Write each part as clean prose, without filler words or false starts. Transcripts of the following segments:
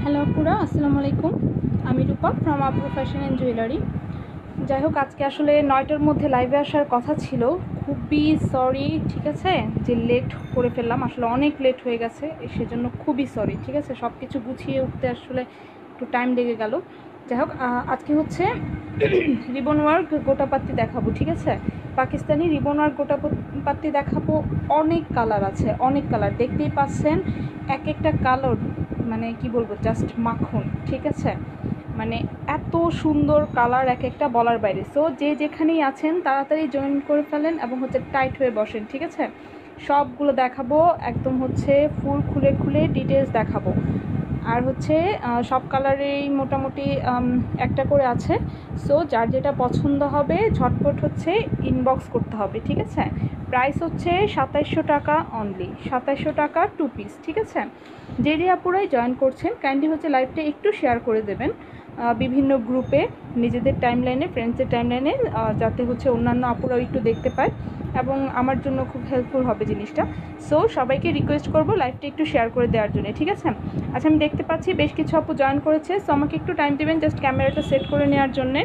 Hello আপুরা, আসসালামু আলাইকুম। আমি রূপা ফ্রম আপুর ফ্যাশন অ্যান্ড জুয়েলারি। যাই হোক, আজকে আসলে 9টার মধ্যে লাইভে আসার কথা ছিল। খুবই সরি, ঠিক আছে, যে লেট করে ফেললাম। আসলে অনেক লেট হয়ে গেছে, সেজন্য খুবই সরি, ঠিক আছে। সব কিছু গুছিয়ে উঠতে আসলে একটু টাইম লেগে গেল। যাই হোক, আজকে হচ্ছে রিবন ওয়ার্ক গোটাপাত্তি দেখাবো, ঠিক আছে। পাকিস্তানি রিবন ওয়ার্ক গোটাপাত্তি দেখাবো। অনেক কালার আছে, অনেক কালার দেখতেই পাচ্ছেন। এক একটা কালার মানে কি বলবো, জাস্ট মাখন, ঠিক আছে। মানে এত সুন্দর কালার এক একটা বলার বাইরে। সো যে যেখানেই আছেন তাড়াতাড়ি জয়েন করে ফেলেন এবং হচ্ছে টাইট হয়ে বসেন, ঠিক আছে। সবগুলো দেখাবো, একদম হচ্ছে ফুল খুলে খুলে ডিটেলস দেখাবো। আর হচ্ছে সব কালারেই মোটামুটি একটা করে আছে। সো যার যেটা পছন্দ হবে ঝটপট হচ্ছে ইনবক্স করতে হবে, ঠিক আছে। প্রাইস হচ্ছে 2700 টাকা অনলি, 2700 টাকা 2 পিস, ঠিক আছে। যে আপুরাই জয়েন করছেন কাইন্ডলি হচ্ছে লাইভটা একটু শেয়ার করে দেবেন বিভিন্ন গ্রুপে, নিজেদের টাইমলাইনে, ফ্রেন্ডসের টাইমলাইনে, যাতে হচ্ছে অন্যান্য আপুরাও একটু দেখতে পায় এবং আমার জন্য খুব হেল্পফুল হবে জিনিসটা। সো সবাইকে রিকোয়েস্ট করবো লাইভটা একটু শেয়ার করে দেওয়ার জন্য, ঠিক আছে। আচ্ছা, আমি দেখতে পাচ্ছি বেশ কিছু আপু জয়েন করেছে। সো আমাকে একটু টাইম দেবেন জাস্ট ক্যামেরাটা সেট করে নেওয়ার জন্যে।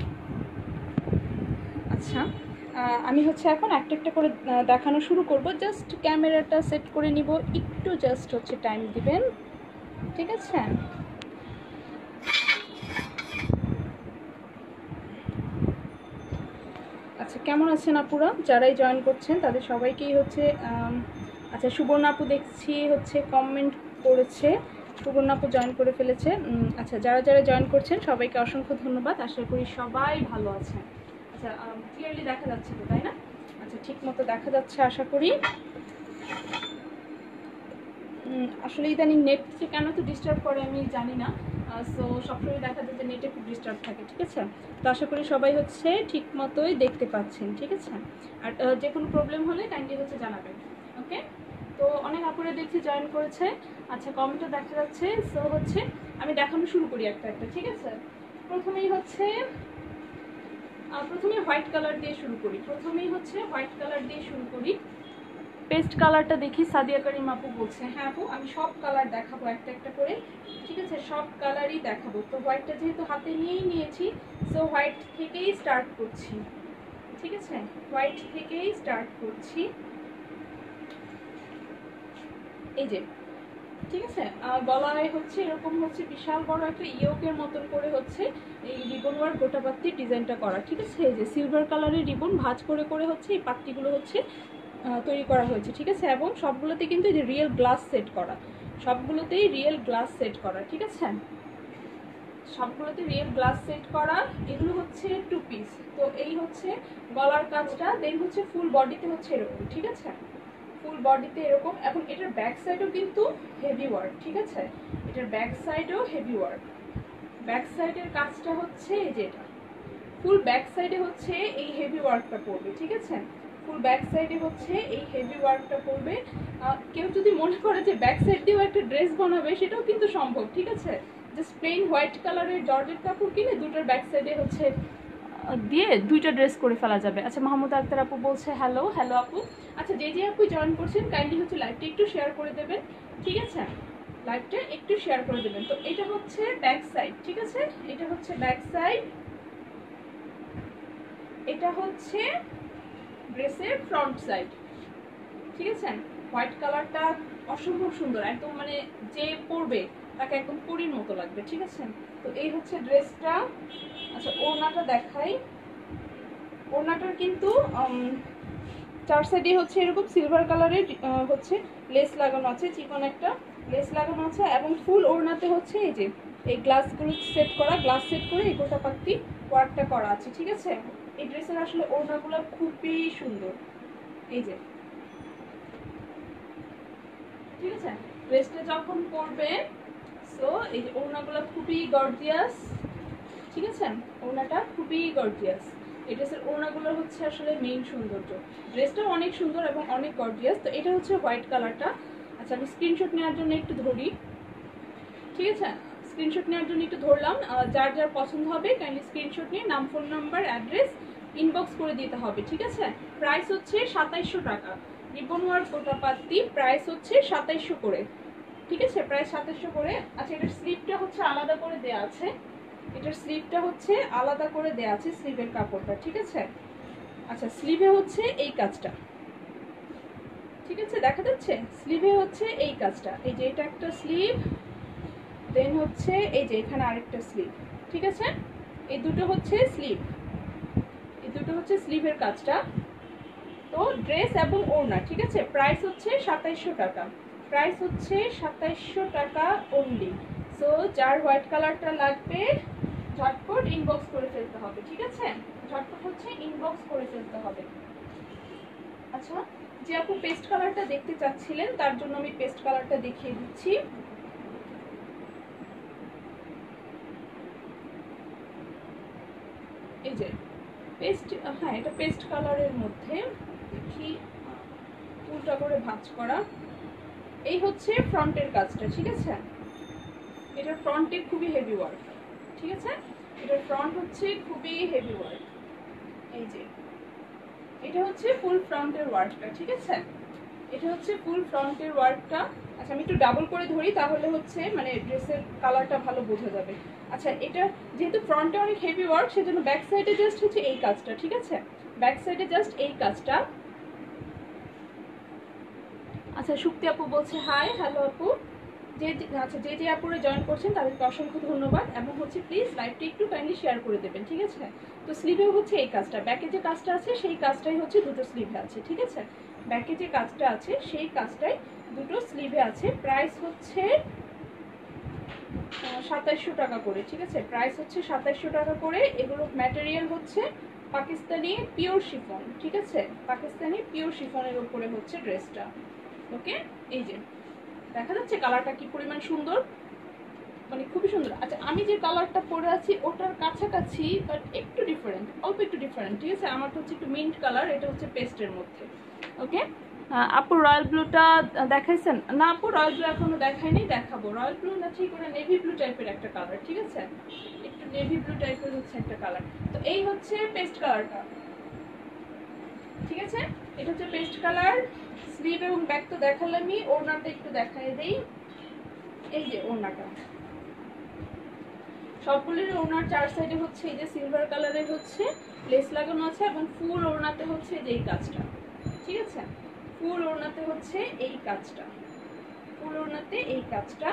আচ্ছা, আমি হচ্ছে এখন একটা একটা করে দেখানো শুরু করব। জাস্ট ক্যামেরাটা সেট করে নিব, একটু জাস্ট হচ্ছে টাইম দিবেন, ঠিক আছে। আচ্ছা, কেমন আছেন আপুরা? যারাই জয়েন করছেন তাদের সবাইকেই হচ্ছে আচ্ছা, সুবর্ণা আপু দেখছি হচ্ছে কমেন্ট করেছে, সুবর্ণা আপু জয়েন করে ফেলেছে। আচ্ছা, যারা যারা জয়েন করছেন সবাইকে অসংখ্য ধন্যবাদ। আশা করি সবাই ভালো আছেন। আচ্ছা, ক্লিয়ারলি দেখা যাচ্ছে তো, তাই না? আচ্ছা, ঠিক মতো দেখা যাচ্ছে আশা করি। আসলে ইদানিং নেট থেকে কেন তো ডিস্টার্ব করে আমি জানি না। সো সবসময় দেখা যায় যে নেটে খুব ডিস্টার্ব থাকে, ঠিক আছে। তো আশা করি সবাই হচ্ছে ঠিক মতোই দেখতে পাচ্ছেন, ঠিক আছে। আর যে কোনো প্রবলেম হলে কাইন্ডলি হচ্ছে জানাবেন, ওকে। তো অনেক আপুরে দেখছি জয়েন করেছে। আচ্ছা, কমেন্টও দেখা যাচ্ছে। সো হচ্ছে আমি দেখানো শুরু করি একটা একটা, ঠিক আছে। প্রথমেই হোয়াইট কালার দিয়ে শুরু করি। পেস্ট কালারটা দেখি, সাদিয়া করিম আপু বলছে। হ্যাঁ আপু, আমি সব কালার দেখাবো একটা একটা করে, ঠিক আছে। সব কালারই দেখাবো। তো হোয়াইটটা যেহেতু হাতে নিয়েছি, সো হোয়াইট থেকেই স্টার্ট করছি, ঠিক আছে। এই যে, ঠিক আছে। গলায় হচ্ছে এরকম হচ্ছে বিশাল বড় একটা ইয়োকের মতন করে হচ্ছে এই রিবন ওয়ার্ক গোটাপাত্তির ডিজাইনটা করা, ঠিক আছে। এই যে সিলভার কালারের রিবন ভাঁজ করে করে হচ্ছে এই পাত্তিগুলো হচ্ছে তৈরি করা হয়েছে, ঠিক আছে। এবং সবগুলোতে কিন্তু এই যে রিয়েল গ্লাস সেট করা, ঠিক আছে। এগুলো হচ্ছে 2 পিস। তো এই হচ্ছে গলার কাজটা, দেন হচ্ছে ফুল বডিতে হচ্ছে এরকম, ঠিক আছে। ফুল বডিতে এরকম, এবং এটার ব্যাক সাইডও কিন্তু হেভি ওয়ার্ক, ঠিক আছে। ব্যাক সাইডের কাজটা হচ্ছে এই যে এটা ফুল ব্যাক সাইডে হচ্ছে এই হেভি ওয়ার্কটা পড়বে, ঠিক আছে। কেউ যদি মনে করে যে ব্যাক সাইড দিয়েও একটা ড্রেস বানাবে, সেটাও কিন্তু সম্ভব, ঠিক আছে। জাস্ট প্লেন হোয়াইট কালারের জর্জেট কাপড় কিনে দুটোর ব্যাক সাইডে হচ্ছে দিয়ে দুইটা ড্রেস করে ফেলা যাবে। আচ্ছা, মাহমুদ আক্তার আপু বলছে হ্যালো আপু। আচ্ছা, যে আপু জয়েন করছেন কাইন্ডলি হচ্ছে লাইভটা একটু শেয়ার করে দেবেন, ঠিক আছে। তো এটা হচ্ছে ব্যাক সাইড, ঠিক আছে। এটা হচ্ছে ড্রেসের ফ্রন্ট সাইড, ঠিক আছে। হোয়াইট কালারটা অসম্ভব সুন্দর, একদম মানে যে পরবে তাকে একদম পরীর মতো লাগবে, ঠিক আছে। তো এই হচ্ছে ড্রেসটা। আচ্ছা, ওড়নাটা দেখাই। ওড়নাটার কিন্তু চার সাইডে হচ্ছে এরকম সিলভার কালারের হচ্ছে লেস লাগানো আছে, চিকন একটা লেস লাগানো আছে, এবং ফুল ওড়নাতে হচ্ছে এই যে এই গ্লাসগুলো গ্লাস সেট করে এই গোটাপাত্তি ওয়ার্কটা করা আছে, ঠিক আছে। এই ড্রেসের আসলে ওড়নাগুলো খুবই সুন্দর, এই যে, ঠিক আছে। ড্রেসটা যখন পরবে, সো এই যে ওড়নাগুলো খুবই গর্জিয়াস, ঠিক আছে। ওড়নাটা খুবই গর্জিয়াস। এই ড্রেসের ওড়নাগুলো হচ্ছে আসলে মেইন সৌন্দর্য। ড্রেসটাও অনেক সুন্দর এবং অনেক গর্জিয়াস। তো এটা হচ্ছে হোয়াইট কালারটা। আচ্ছা, আমি স্ক্রিনশট নেওয়ার জন্য একটু ধরি, ঠিক আছে। ধরলাম। যার যার পছন্দ হবে কাইন্ডলি স্ক্রিনশট নিয়ে নাম, ফোন নাম্বার, অ্যাড্রেস ইনবক্স করে দিতে হবে, ঠিক আছে। প্রাইস হচ্ছে 2700 টাকা। রিবন ওয়ার্ক গোটাপাত্তি প্রাইস হচ্ছে 2700 করে। ঠিক আছে, প্রায় 2700 করে। আচ্ছা এটার স্লিভটা হচ্ছে আলাদা করে দেয়া আছে, এটার স্লিভটা হচ্ছে আলাদা করে দেয়া আছে, স্লিভের কাপড়টা। ঠিক আছে, আচ্ছা স্লিভে হচ্ছে এই কাজটা, ঠিক আছে দেখা যাচ্ছে, স্লিভে হচ্ছে এই কাজটা, এই যে এটা একটা স্লিভ, দেন হচ্ছে এই যে এখানে আরেকটা স্লিভ। ঠিক আছে, এই দুটো হচ্ছে স্লিভ, এই দুটো হচ্ছে স্লিভের কাজটা। তো ড্রেস এবং ওড়না, ঠিক আছে, প্রাইস হচ্ছে 2700 টাকা, প্রাইস হচ্ছে 2700 টাকা অনলি। সো যার হোয়াইট কালারটা লাগবে ঝটপট ইনবক্স করে ফেলতে হবে। ঠিক আছে, ঝটপট হচ্ছে ইনবক্স করে ফেলতে হবে। আচ্ছা, যে আপু পেস্ট কালারটা দেখতে চাচ্ছিলেন তার জন্য আমি পেস্ট কালারটা দেখিয়ে দিচ্ছি। এই যে পেস্ট, হ্যাঁ এটা পেস্ট কালারের মধ্যে, দেখি উল্টা করে ভাঁজ করা। এই হচ্ছে ফ্রন্টের কাজটা। ঠিক আছে, এটার ফ্রন্টে খুবই হেভি ওয়ার্ক। ঠিক আছে, এটার ফ্রন্ট হচ্ছে খুবই হেভি ওয়ার্ক। এই যে এটা হচ্ছে ফুল ফ্রন্টের ওয়ার্কটা। ঠিক আছে, এটা হচ্ছে ফুল ফ্রন্টের ওয়ার্কটা। আচ্ছা আমি একটু ডাবল করে ধরি, তাহলে হচ্ছে মানে ড্রেসের কালারটা ভালো বোঝা যাবে। আচ্ছা এটা যেহেতু ফ্রন্টে অনেক হেভি ওয়ার্ক, সেজন্য ব্যাক সাইডে জাস্ট হচ্ছে এই কাজটা। ঠিক আছে, ব্যাক সাইডে জাস্ট এই কাজটা। আচ্ছা শুক্তি আপু বলছে হাই, হ্যালো আপু। যে আচ্ছা যে আপুরে জয়েন করছেন তাদেরকে অসংখ্য ধন্যবাদ, এবং হচ্ছে প্লিজ লাইভটা একটু কাইন্ডলি শেয়ার করে দেবেন। ঠিক আছে, তো স্লিভেও হচ্ছে এই কাজটা, ব্যাকে যে কাজটা আছে সেই কাজটাই হচ্ছে দুটো স্লিভে আছে। ঠিক আছে, ব্যাকে যে কাজটা আছে সেই কাজটাই দুটো স্লিভে আছে। প্রাইস হচ্ছে 2700 টাকা করে। ঠিক আছে, প্রাইস হচ্ছে 2700 টাকা করে। এগুলো ম্যাটেরিয়াল হচ্ছে পাকিস্তানি পিওর শিফন। ঠিক আছে, পাকিস্তানি পিওর শিফনের উপরে হচ্ছে ড্রেসটা। ওকে, এই যে দেখা যাচ্ছে কালারটা কি পরিমাণ সুন্দর, মানে খুবই সুন্দর। আচ্ছা আমি যে কালারটা পরে আছি ওটার কাছাকাছি, বাট একটু ডিফারেন্ট, অল্প একটু ডিফারেন্ট। ঠিক আছে, আমারটা হচ্ছে একটু মিন্ট কালার, এটা হচ্ছে পেস্টের মধ্যে। ওকে, আপু রয়্যাল ব্লুটা দেখাইছেন? না আপু রয়্যাল ব্লু এখনো দেখাইনি, দেখাবো। রয়্যাল ব্লু না, ঠিক ওটা নেভি ব্লু টাইপের একটা কালার। ঠিক আছে, একটু নেভি ব্লু টাইপের হচ্ছে একটা কালার। তো এই হচ্ছে পেস্ট কালারটা। ঠিক আছে, এটা হচ্ছে পেস্ট কালার। স্লিভ এবং ব্যাক তো দেখালামই, ওড়নাটা একটু দেখাই দেই। এই যে ওড়নাটা, সবগুলির ওড়নার চার সাইডে হচ্ছে এই যে সিলভার কালারের হচ্ছে লেস লাগানো আছে, এবং ফুল ওড়নাতে হচ্ছে এই কাজটা। ঠিক আছে, ফুল ওড়নাতে হচ্ছে এই কাজটা, ফুল ওড়নাতে এই কাজটা।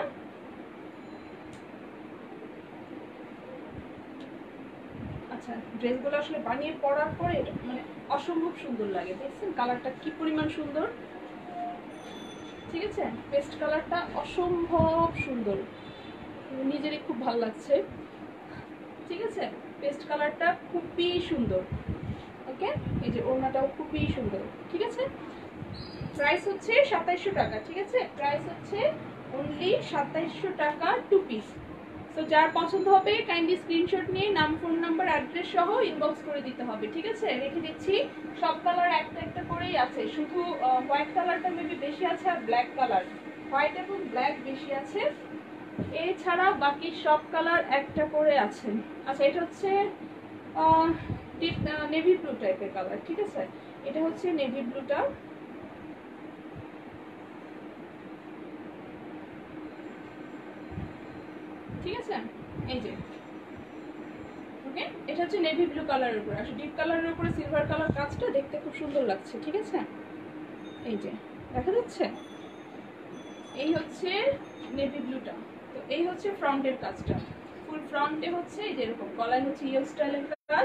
আচ্ছা ড্রেসগুলো আসলে বানিয়ে পরার পরে মানে অসম্ভব সুন্দর লাগে। দেখছেন কালারটা কি পরিমাণ সুন্দর। ঠিক আছে, পেস্ট কালারটা অসম্ভব সুন্দর, নিজেরই খুব ভালো লাগছে। ঠিক আছে, পেস্ট কালারটা খুবই সুন্দর। ওকে, এই যে ওড়নাটাও খুবই সুন্দর। ঠিক আছে, প্রাইস হচ্ছে 2700 টাকা। ঠিক আছে, প্রাইস হচ্ছে অনলি 2700 টাকা টু পিস। তো যার পছন্দ হবে কাইন্ডলি স্ক্রিনশট নিয়ে নাম, ফোন নাম্বার, অ্যাড্রেস সহ ইনবক্স করে দিতে হবে। ঠিক আছে, রেখে দিচ্ছি। সব কালার একটা একটা করেই আছে, শুধু হোয়াইট কালারটা মেবি বেশি আছে, আর ব্ল্যাক কালার, হোয়াইট এবং ব্ল্যাক বেশি আছে, এছাড়া বাকি সব কালার একটা করে আছে। আচ্ছা এটা হচ্ছে নেভি ব্লু টাইপের কালার। ঠিক আছে, এটা হচ্ছে নেভি ব্লুটা। ঠিক আছে, এই যে ওকে, এটা হচ্ছে নেভি ব্লু কালারের উপরে, আসলে ডিপ কালারের উপরে সিলভার কালার কাজটা দেখতে খুব সুন্দর লাগছে। ঠিক আছে, এই যে দেখা যাচ্ছে, এই হচ্ছে নেভি ব্লুটা। তো এই হচ্ছে ফ্রন্টের কাজটা, ফুল ফ্রন্টে হচ্ছে এই যে এরকম গলায় হচ্ছে ইয়েল স্টাইলের কাজ।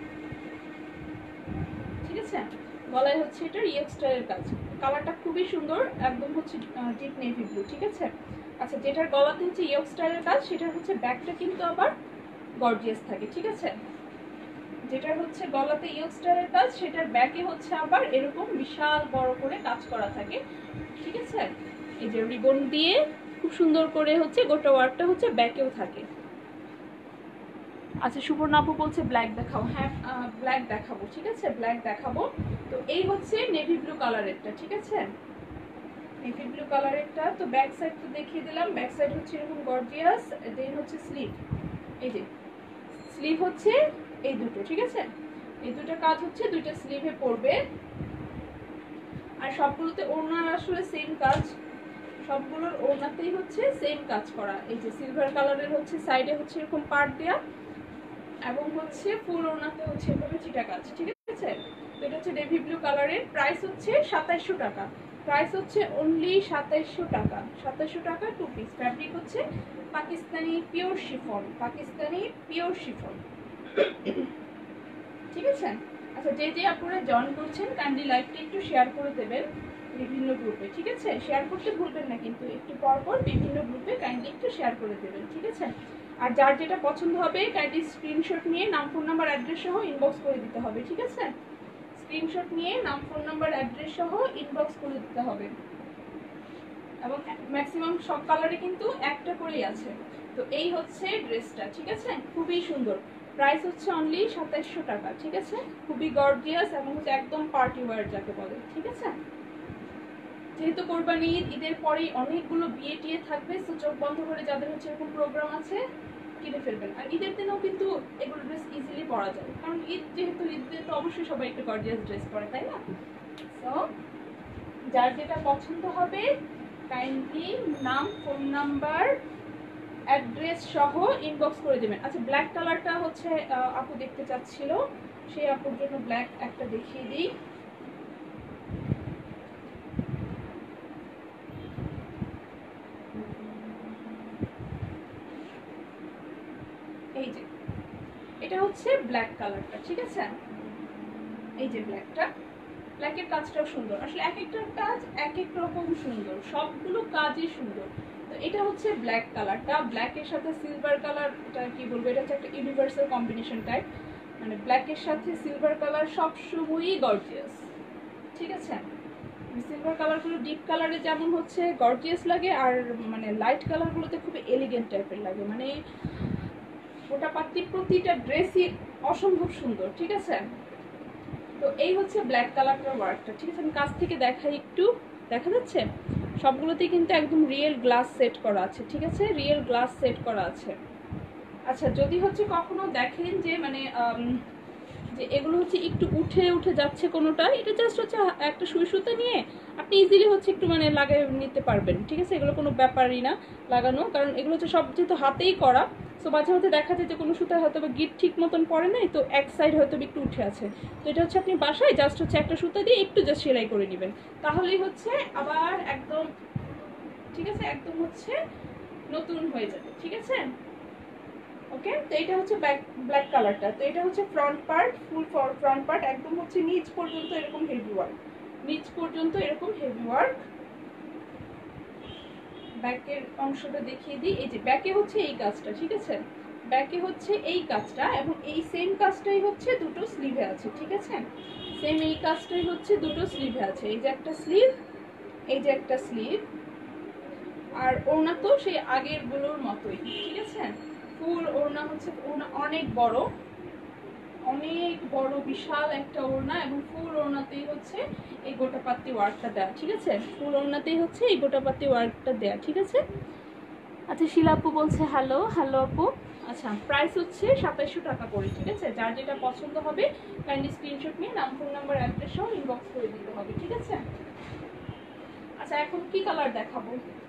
ঠিক আছে, গলায় হচ্ছে এটা ইয়েল স্টাইলের কাজ। কালারটা খুবই সুন্দর, একদম হচ্ছে ডিপ নেভি ব্লু। ঠিক আছে, আচ্ছা যেটার গলাতে হচ্ছে ইয়েল স্টাইলের কাজ, সেটার হচ্ছে ব্যাকটা কিন্তু আবার গর্জিয়াস থাকে। ঠিক আছে, যেটার হচ্ছে গলাতে ইয়েল স্টাইলের কাজ, সেটার ব্যাকে হচ্ছে আবার এরকম বিশাল বড় করে কাজ করা থাকে। ঠিক আছে, এই যে রিবন দিয়ে খুব সুন্দর করে হচ্ছে গোটা ওয়ার্কটা হচ্ছে ব্যাকেও থাকে। আচ্ছা সুবর্ণা আপু বলছে ব্ল্যাক দেখাও। হ্যাঁ ব্ল্যাক দেখাবো। ঠিক আছে, ব্ল্যাক দেখাবো। তো এই হচ্ছে নেভি ব্লু কালারেরটা। ঠিক আছে, নেভি ব্লু কালারেরটা। তো ব্যাক সাইড তো দেখিয়ে দিলাম, ব্যাক সাইড হচ্ছে এরকম গর্জিয়াস। দেন হচ্ছে স্লিভ, এই যে স্লিভ হচ্ছে এই দুটো। ঠিক আছে, এই দুটো কাজ হচ্ছে দুইটা স্লিভে পড়বে, আর সবগুলোতে ওড়নার আসলে সেম কাজ, সবগুলোর ওড়নাতেই হচ্ছে সেম কাজ করা। এই যে সিলভার কালারের হচ্ছে সাইডে হচ্ছে এরকম পার্ট দেয়া এবং হচ্ছে ফুল ওড়নাতে হচ্ছে এভাবে চিটা কাজ, ঠিক আছে। তো এটা হচ্ছে নেভি ব্লু কালারের, প্রাইস হচ্ছে 2700 টাকা। প্রাইস হচ্ছে অনলি 2700 টাকা। 2700 টাকা 2 পিস। ফ্যাব্রিক হচ্ছে Pakistani pure chiffon, Pakistani pure chiffon, ঠিক আছে। আচ্ছা, যে যে আপনারা জয়েন করছেন কাইন্ডলি লাইভটা একটু শেয়ার করে দেবেন বিভিন্ন গ্রুপে, ঠিক আছে। শেয়ার করতে ভুলবেন না কিন্তু, একটু পর পর বিভিন্ন গ্রুপে কাইন্ডলি একটু শেয়ার করে দেবেন, ঠিক আছে। আর যার যেটা পছন্দ হবে কাইন্ডলি স্ক্রিনশট নিয়ে নাম ফোন নাম্বার অ্যাড্রেস সহ ইনবক্স করে দিতে হবে, ঠিক আছে। স্ক্রিনশট নিয়ে নাম ফোন নাম্বার অ্যাড্রেস সহ ইনবক্স করে দিতে হবে। এবং ম্যাক্সিমাম সব কালারে কিন্তু একটা করেই আছে। তো এই হচ্ছে ড্রেসটা, ঠিক আছে, খুবই সুন্দর। প্রাইস হচ্ছে অনলি 2700 টাকা, ঠিক আছে। খুবই গর্জিয়াস এবং হচ্ছে একদম পার্টি ওয়্যার যাকে বলে, ঠিক আছে। যেহেতু কোরবানি ঈদ, ঈদের পরেই অনেকগুলো বিয়ে টিয়ে থাকবে, তো চোখ বন্ধ করে যাদের হচ্ছে এরকম প্রোগ্রাম আছে কিনে ফেলবেন। আর ঈদের দিনেও কিন্তু এগুলো ড্রেস ইজিলি পরা যায়, কারণ ঈদ যেহেতু, ঈদে তো অবশ্যই সবাই একটু গর্জিয়াস ড্রেস পরে, তাই না। সো যার যেটা পছন্দ হবে কাইন্ডলি নাম ফোন নাম্বার অ্যাড্রেস সহ ইনবক্স করে দেবেন। আচ্ছা, ব্ল্যাক কালারটা হচ্ছে আপু দেখতে চাচ্ছিল, সেই আপুর জন্য ব্ল্যাক একটা দেখিয়ে দিই। এই যে এটা হচ্ছে ব্ল্যাক কালারটা, ঠিক আছে। এই যে ব্ল্যাকটা, ব্ল্যাকের কাজটাও সুন্দর। আসলে এক একটার কাজ এক এক রকম সুন্দর, সবগুলো কাজই সুন্দর। তো এটা হচ্ছে ব্ল্যাক কালারটা, ব্ল্যাকের সাথে সিলভার কালার, এটা কি বলবো, এটা হচ্ছে একটা ইউনিভার্সাল কম্বিনেশন টাইপ, মানে ব্ল্যাকের সাথে সিলভার কালার সবসময়ই গর্জিয়াস, ঠিক আছে। সিলভার কালারগুলো ডিপ কালারে যেমন হচ্ছে গর্জিয়াস লাগে, আর মানে লাইট কালারগুলোতে খুব এলিগেন্ট টাইপের লাগে, মানে ওটা প্রতিটা ড্রেসই অসম্ভব সুন্দর, ঠিক আছে। তো এই হচ্ছে ব্ল্যাক কালারটার ওয়ার্কটা, ঠিক আছে। আমি কাছ থেকে দেখাই, একটু দেখা যাচ্ছে সবগুলোতেই কিন্তু একদম রিয়েল গ্লাস সেট করা আছে, ঠিক আছে, রিয়েল গ্লাস সেট করা আছে। আচ্ছা, যদি হচ্ছে কখনো দেখেন যে মানে যে এগুলো হচ্ছে একটু উঠে উঠে যাচ্ছে কোনোটা, এটা জাস্ট হচ্ছে একটা সুই সুতা নিয়ে আপনি ইজিলি হচ্ছে একটু মানে লাগিয়ে নিতে পারবেন, ঠিক আছে। এগুলো কোনো ব্যাপারই না লাগানো, কারণ এগুলো হচ্ছে সব যেহেতু হাতেই করা। তো মাঝে মধ্যে দেখা যায় যে কোনো সুতায় হয়তো বা গিট ঠিক মতন পড়ে নাই, তো এক সাইড হয়তো একটু উঠে আছে। তো এটা হচ্ছে আপনি বাসায় জাস্ট হচ্ছে একটা সুতা দিয়ে একটু জাস্ট সেলাই করে নেবেন, তাহলেই হচ্ছে আবার একদম, ঠিক আছে, একদম হচ্ছে নতুন হয়ে যাবে, ঠিক আছে। ওকে, তো এটা হচ্ছে ব্ল্যাক কালারটা। তো এটা হচ্ছে front part, full front part, একদম হচ্ছে নিচ পর্যন্ত এরকম হেভি ওয়ার্ক, নিচ পর্যন্ত এরকম হেভি ওয়ার্ক। ব্যাকের অংশটা দেখিয়ে দিই। এই যে ব্যাকে হচ্ছে এই কাজটা, ঠিক আছে, ব্যাকে হচ্ছে এই কাজটা, এবং এই সেম কাজটাই হচ্ছে দুটো স্লিভে আছে, ঠিক আছে। সেম এই কাজটাই হচ্ছে দুটো স্লিভে আছে। এই যে একটা স্লিভ, এই যে একটা স্লিভ, আর ওড়না তো সেই আগের গুলোর মতোই, ঠিক আছে। ফুল ওড়না হচ্ছে, ওড়না অনেক বড়, অনেক বড় বিশাল একটা ওড়না, এবং ফুল ওড়নাতেই হচ্ছে এই গোটাপাতি ওয়ার্কটা দেয়া, ঠিক আছে। ফুল ওড়নাতেই হচ্ছে এই গোটাপাতি ওয়ার্কটা দেয়া, ঠিক আছে। আচ্ছা, শিলা আপু বলছে হ্যালো, হ্যালো আপু। আচ্ছা, প্রাইস হচ্ছে 2700 টাকা করে, ঠিক আছে। যার যেটা পছন্দ হবে কাইন্ডলি স্ক্রিনশট নিয়ে নাম ফোন নাম্বার অ্যাড্রেস সহ ইনবক্স করে দিতে হবে, ঠিক আছে। আচ্ছা, এখন কি কালার দেখাবো?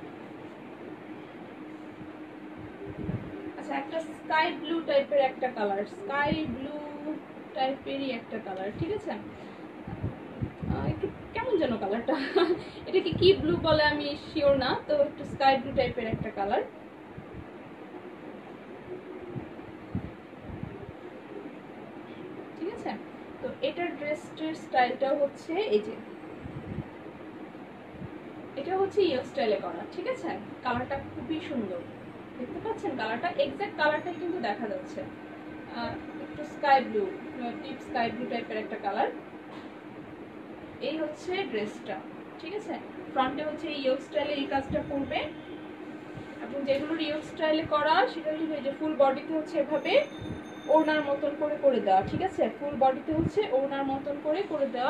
আচ্ছা, একটা স্কাই ব্লু টাইপের একটা কালার, স্কাই ব্লু টাইপেরই একটা কালার, ঠিক আছে। একটু কেমন যেন কালারটা, এটাকে কি ব্লু বলে আমি শিওর না, তো একটু স্কাই ব্লু টাইপের একটা কালার। ঠিক আছে, তো এটার ড্রেসের স্টাইলটা হচ্ছে এই যে, এটা হচ্ছে ইয়ো স্টাইলে করা, ঠিক আছে। কালারটা খুবই সুন্দর, দেখতে পাচ্ছেন কালারটা, এক্সাক্ট কালারটাই কিন্তু দেখা যাচ্ছে, একটু sky blue, deep sky blue টাইপের একটা কালার। এই হচ্ছে ড্রেসটা, ঠিক আছে। ফ্রন্টে হচ্ছে ইয়ো স্টাইলে এই কাজটা করবে, এবং যেগুলো ইয়ো স্টাইলে করা সেটা হচ্ছে যে ফুল বডিতে হচ্ছে এভাবে ওড়নার মতন করে করে দেওয়া, ঠিক আছে। ফুল বডিতে হচ্ছে ওড়নার মতন করে করে দেওয়া।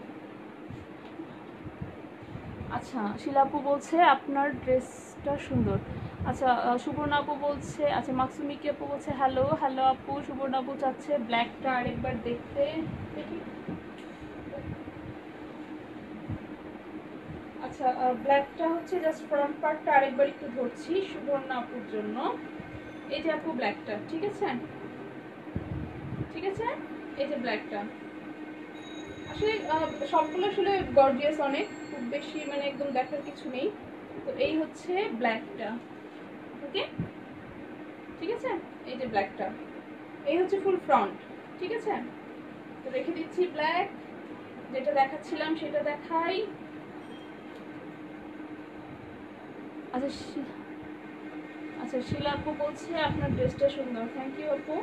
আচ্ছা, শিলাপু বলছে আপনার ড্রেসটা সুন্দর। আচ্ছা, সুবর্ণা আপু বলছে, আচ্ছা মাকসুমিকি আপু বলছে হ্যালো, হ্যালো আপু। সুবর্ণা আপু চাচ্ছে ব্ল্যাকটা আরেকবার দেখতে, দেখি। আচ্ছা, আচ্ছা ব্ল্যাকটা হচ্ছে জাস্ট ফ্রন্ট পার্টটা আরেকবার একটু ধরছি সুবর্ণা আপুর জন্য। এই যে আপু ব্ল্যাকটা, ঠিক আছে, ঠিক আছে, এই যে ব্ল্যাকটা। আসলে সবগুলো আসলে গর্জিয়াস অনেক, খুব বেশি মানে একদম দেখার কিছু নেই। তো এই হচ্ছে ব্ল্যাকটা, ওকে, ঠিক আছে, এই যে ব্ল্যাকটা, এই হচ্ছে ফুল ফ্রন্ট, ঠিক আছে। তো রেখে দিচ্ছি ব্ল্যাক, যেটা দেখাচ্ছিলাম সেটা দেখাই। আচ্ছা আচ্ছা শিলা আপু বলছে আপনার ড্রেসটা সুন্দর, থ্যাংক ইউ আপু।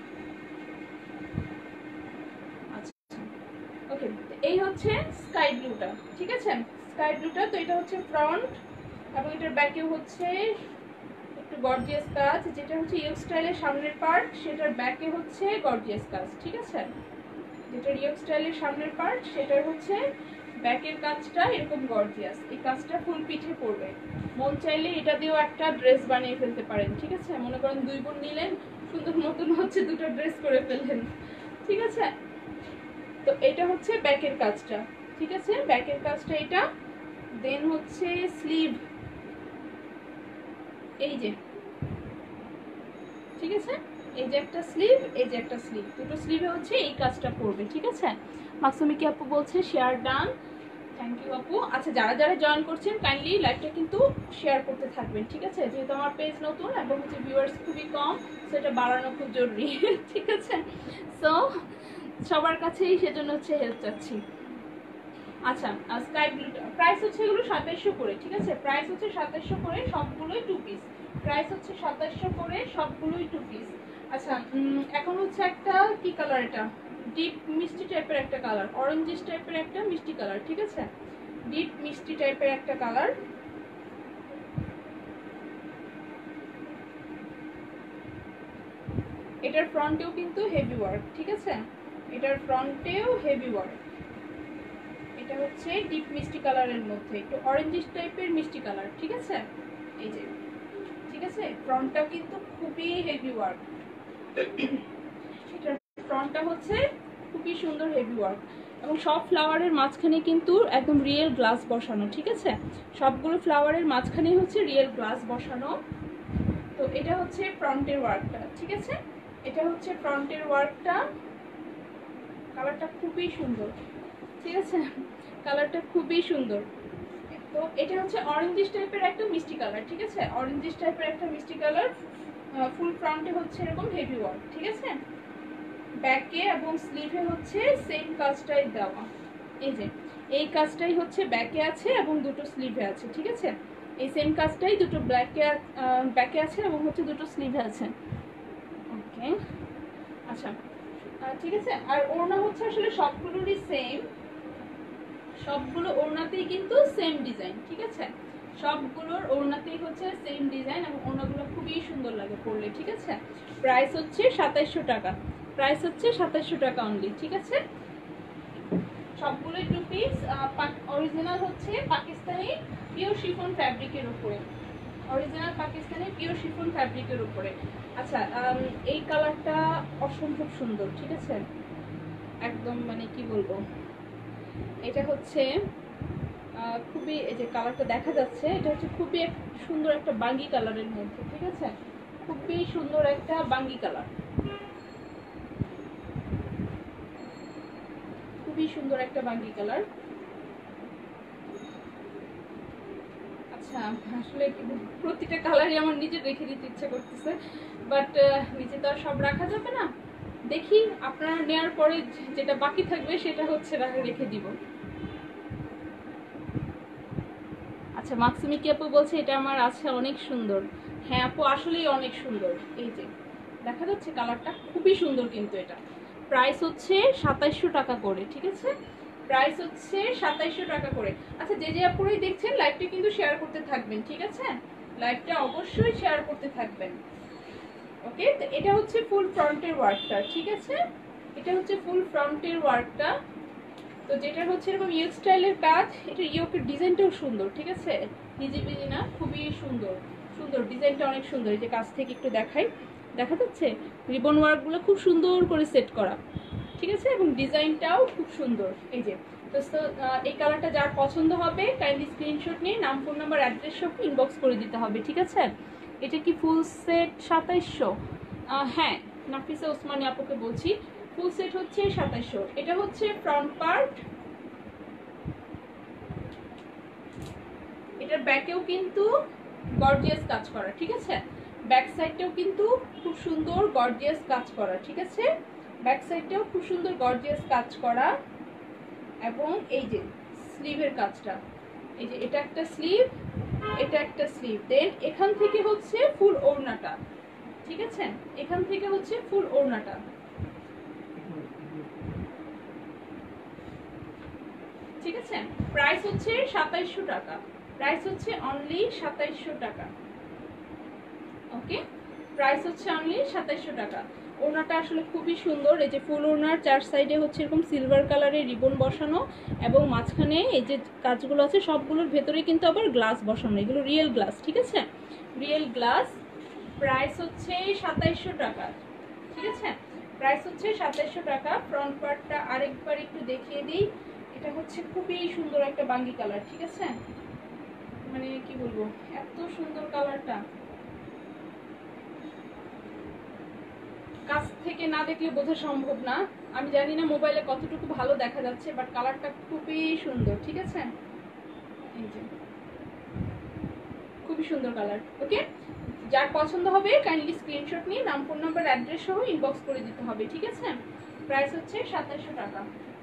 আচ্ছা ওকে, এই হচ্ছে স্কাই ব্লুটা, ঠিক আছে, স্কাই ব্লুটা। তো এটা হচ্ছে ফ্রন্ট এবং এটার ব্যাকেও হচ্ছে একটু গর্জিয়াস কাজ, যেটা হচ্ছে ইয়োগ স্টাইলের সামনের পার্ট, সেটার ব্যাকে হচ্ছে গর্জিয়াস কাজ, ঠিক আছে। যেটা ইয়োগ স্টাইলের সামনের পার্ট সেটার হচ্ছে ব্যাকের কাজটা এরকম গর্জিয়াস, এই কাজটা ফুল পিঠে পড়বে। মন চাইলে এটা দিয়েও একটা ড্রেস বানিয়ে ফেলতে পারেন, ঠিক আছে। মনে করেন দুই বোন নিলেন, সুন্দর নতুন হচ্ছে দুটো ড্রেস করে ফেললেন, ঠিক আছে। তো এটা হচ্ছে ব্যাকের কাজটা, ঠিক আছে, ব্যাকের কাজটা এটা। দেন হচ্ছে স্লিভ, এই যে, ঠিক আছে, এই যে একটা স্লিভ, এই যে একটা স্লিভ, দুটো স্লিভে হচ্ছে এই কাজটা পড়বে, ঠিক আছে। মাকসুমিকি আপু বলছে শেয়ার ডান, থ্যাংক ইউ আপু। আচ্ছা যারা যারা জয়েন করছেন কাইন্ডলি লাইভটা কিন্তু শেয়ার করতে থাকবেন, ঠিক আছে, যেহেতু আমার পেজ নতুন এবং হচ্ছে ভিউয়ার্স খুবই কম, সেটা বাড়ানো খুব জরুরি, ঠিক আছে। সো সবার কাছেই সেজন্য হচ্ছে হেল্প চাচ্ছি। আচ্ছা স্কাই ব্লুটা প্রাইস হচ্ছে এগুলো 2700 করে, ঠিক আছে, প্রাইস হচ্ছে 2700 করে, সবগুলোই 2 পিস, প্রাইস হচ্ছে 2700 করে, সবগুলোই 2 পিস। আচ্ছা এখন হচ্ছে একটা কি কালার, এটা ডিপ মিষ্টি টাইপের একটা কালার, অরেঞ্জিশ টাইপের একটা মিষ্টি কালার, ঠিক আছে, ডিপ মিষ্টি টাইপের একটা কালার। এটার ফ্রন্টেও কিন্তু হেভি ওয়ার্ক, ঠিক আছে, এটার ফ্রন্টেও হেভি ওয়ার্ক। এটা হচ্ছে ডিপ মিষ্টি কালারের মধ্যে একটু অরেঞ্জিশ টাইপের মিষ্টি কালার, ঠিক আছে, এই যে, ঠিক আছে। ফ্রন্টটা কিন্তু খুবই হেভি ওয়ার্ক, এটার ফ্রন্টটা হচ্ছে খুবই সুন্দর হেভি ওয়ার্ক, এবং সব ফ্লাওয়ারের মাঝখানে কিন্তু একদম রিয়েল গ্লাস বসানো, ঠিক আছে, সবগুলো ফ্লাওয়ারের মাঝখানে হচ্ছে রিয়েল গ্লাস বসানো। তো এটা হচ্ছে ফ্রন্টের ওয়ার্কটা, ঠিক আছে, এটা হচ্ছে ফ্রন্টের ওয়ার্কটা। কালারটা খুবই সুন্দর, ঠিক আছে, কালারটা খুবই সুন্দর। তো এটা হচ্ছে অরেঞ্জিশ টাইপের একটা মিষ্টি কালার, ঠিক আছে, অরেঞ্জিশ টাইপের একটা মিষ্টি কালার। ফুল ফ্রন্টে হচ্ছে এরকম হেভি ওয়ার্ক, ঠিক আছে, ব্যাকে এবং স্লিভে হচ্ছে সেম কাজটাই দেওয়া, এই যে এই কাজটাই হচ্ছে ব্যাকে আছে এবং দুটো স্লিভে আছে, ঠিক আছে, এই সেম কাজটাই দুটো ব্যাকে আছে এবং হচ্ছে দুটো স্লিভে আছে, ওকে। আচ্ছা ঠিক আছে, আর ওড়না হচ্ছে আসলে সবগুলোরই সেম, সবগুলো ওড়নাতেই কিন্তু সেম ডিজাইন, ঠিক আছে, সবগুলোর ওড়নাতেই হচ্ছে সেম ডিজাইন এবং ওড়নাগুলো খুবই সুন্দর লাগে পরলে, ঠিক আছে। প্রাইস হচ্ছে 2700 টাকা, প্রাইস হচ্ছে 2700 টাকা অনলি, ঠিক আছে। সবগুলোই 2 পিস, অরিজিনাল হচ্ছে পাকিস্তানি পিওর শিফন ফ্যাব্রিকের উপরে, অরিজিনাল পাকিস্তানি পিওর শিফন ফ্যাব্রিকের উপরে। আচ্ছা এই কালারটা অসম্ভব সুন্দর, ঠিক আছে, একদম মানে কি বলবো, এটা হচ্ছে খুবই, এই যে কালারটা দেখা যাচ্ছে, এটা হচ্ছে খুবই সুন্দর একটা বাঙ্গি কালারের মধ্যে, ঠিক আছে, খুবই সুন্দর একটা বাঙ্গি কালার, খুবই সুন্দর একটা বাঙ্গি কালার। আচ্ছা আসলে প্রতিটা কালারই আমার নিজে রেখে দিতে ইচ্ছা করতেছে, বাট নিচে তো আর সব রাখা যাবে না, দেখি আপনারা নেওয়ার পরে যেটা বাকি থাকবে সেটা হচ্ছে রেখে দিব। আচ্ছা মাকসুমিকি আপু বলছে এটা আমার আছে, অনেক সুন্দর। হ্যাঁ আপু আসলেই অনেক সুন্দর, এই যে দেখা যাচ্ছে কালারটা খুবই সুন্দর, কিন্তু এটা প্রাইস হচ্ছে 2700 টাকা করে, ঠিক আছে, প্রাইস হচ্ছে 2700 টাকা করে। আচ্ছা যে যে আপুরাই দেখছেন লাইভটা কিন্তু শেয়ার করতে থাকবেন, ঠিক আছে, লাইভটা অবশ্যই শেয়ার করতে থাকবেন, ওকে। তো এটা হচ্ছে ফুল ফ্রন্টের ওয়ার্কটা, ঠিক আছে, এটা হচ্ছে ফুল ফ্রন্টের ওয়ার্কটা। তো যেটা হচ্ছে এরকম ইয়োগ স্টাইলের কাজ, এটা ইয়োগের ডিজাইনটাও সুন্দর, ঠিক আছে, হিজিবিজি না, খুবই সুন্দর, সুন্দর ডিজাইনটা অনেক সুন্দর। এই যে কাছ থেকে একটু দেখাই, দেখা যাচ্ছে রিবন ওয়ার্কগুলো খুব সুন্দর করে সেট করা, ঠিক আছে, এবং ডিজাইনটাও খুব সুন্দর। এই যে তো এই কালারটা যার পছন্দ হবে কাইন্ডলি স্ক্রিনশট নিয়ে নাম, ফোন নাম্বার, অ্যাড্রেস সব ইনবক্স করে দিতে হবে, ঠিক আছে? এটা কি ফুল সেট 2700? হ্যাঁ, নাফিসা ওসমানী আপুকে বলছি, ফুল সেট হচ্ছে 2700। এটা হচ্ছে ফ্রন্ট পার্ট, এটার ব্যাকেও কিন্তু গর্জিয়াস কাজ করা, ঠিক আছে? ব্যাক সাইডটাও কিন্তু খুব সুন্দর গর্জিয়াস কাজ করা, ঠিক আছে? ব্যাক সাইডটাও খুব সুন্দর গর্জিয়াস কাজ করা, এবং এই যে স্লিভের কাজটা, এই যে এটা একটা স্লিভ, এটা একটা স্লিভ, দেন এখান থেকে হচ্ছে ফুল ওড়নাটা, ঠিক আছে? এখান থেকে হচ্ছে ফুল ওড়নাটা। ঠিক আছে, প্রাইস হচ্ছে 2700 টাকা, প্রাইস হচ্ছে অনলি 2700 টাকা। ওকে, প্রাইস হচ্ছে অনলি 2700 টাকা। ওড়নাটা আসলে খুবই সুন্দর, এই যে ফুল ওড়নার চার সাইডে হচ্ছে এরকম সিলভার কালারের রিবন বসানো, এবং মাঝখানে এই যে কাজগুলো আছে সবগুলোর ভেতরে কিন্তু আবার গ্লাস বসানো, এগুলো রিয়েল গ্লাস, ঠিক আছে? Real glass. প্রাইস হচ্ছে 2700 টাকা, ঠিক আছে? প্রাইস হচ্ছে 2700 টাকা। ফ্রন্ট পার্টটা আরেকবার একটু দেখিয়ে দিই, এটা হচ্ছে খুবই সুন্দর একটা বাঙ্গি কালার, ঠিক আছে? মানে কি বলবো, এত সুন্দর কালারটা, কাছ থেকে না দেখলে বোঝা সম্ভব না। আমি জানি না মোবাইলে কতটুকু ভালো দেখা যাচ্ছে, বাট কালারটা খুবই সুন্দর, ঠিক আছে? এই যে খুবই সুন্দর কালার। ওকে, যার পছন্দ হবে কাইন্ডলি স্ক্রিনশট নিয়ে নাম, ফোন নাম্বার, অ্যাড্রেস সহ ইনবক্স করে দিতে হবে, ঠিক আছে? প্রাইস হচ্ছে 2700 টাকা।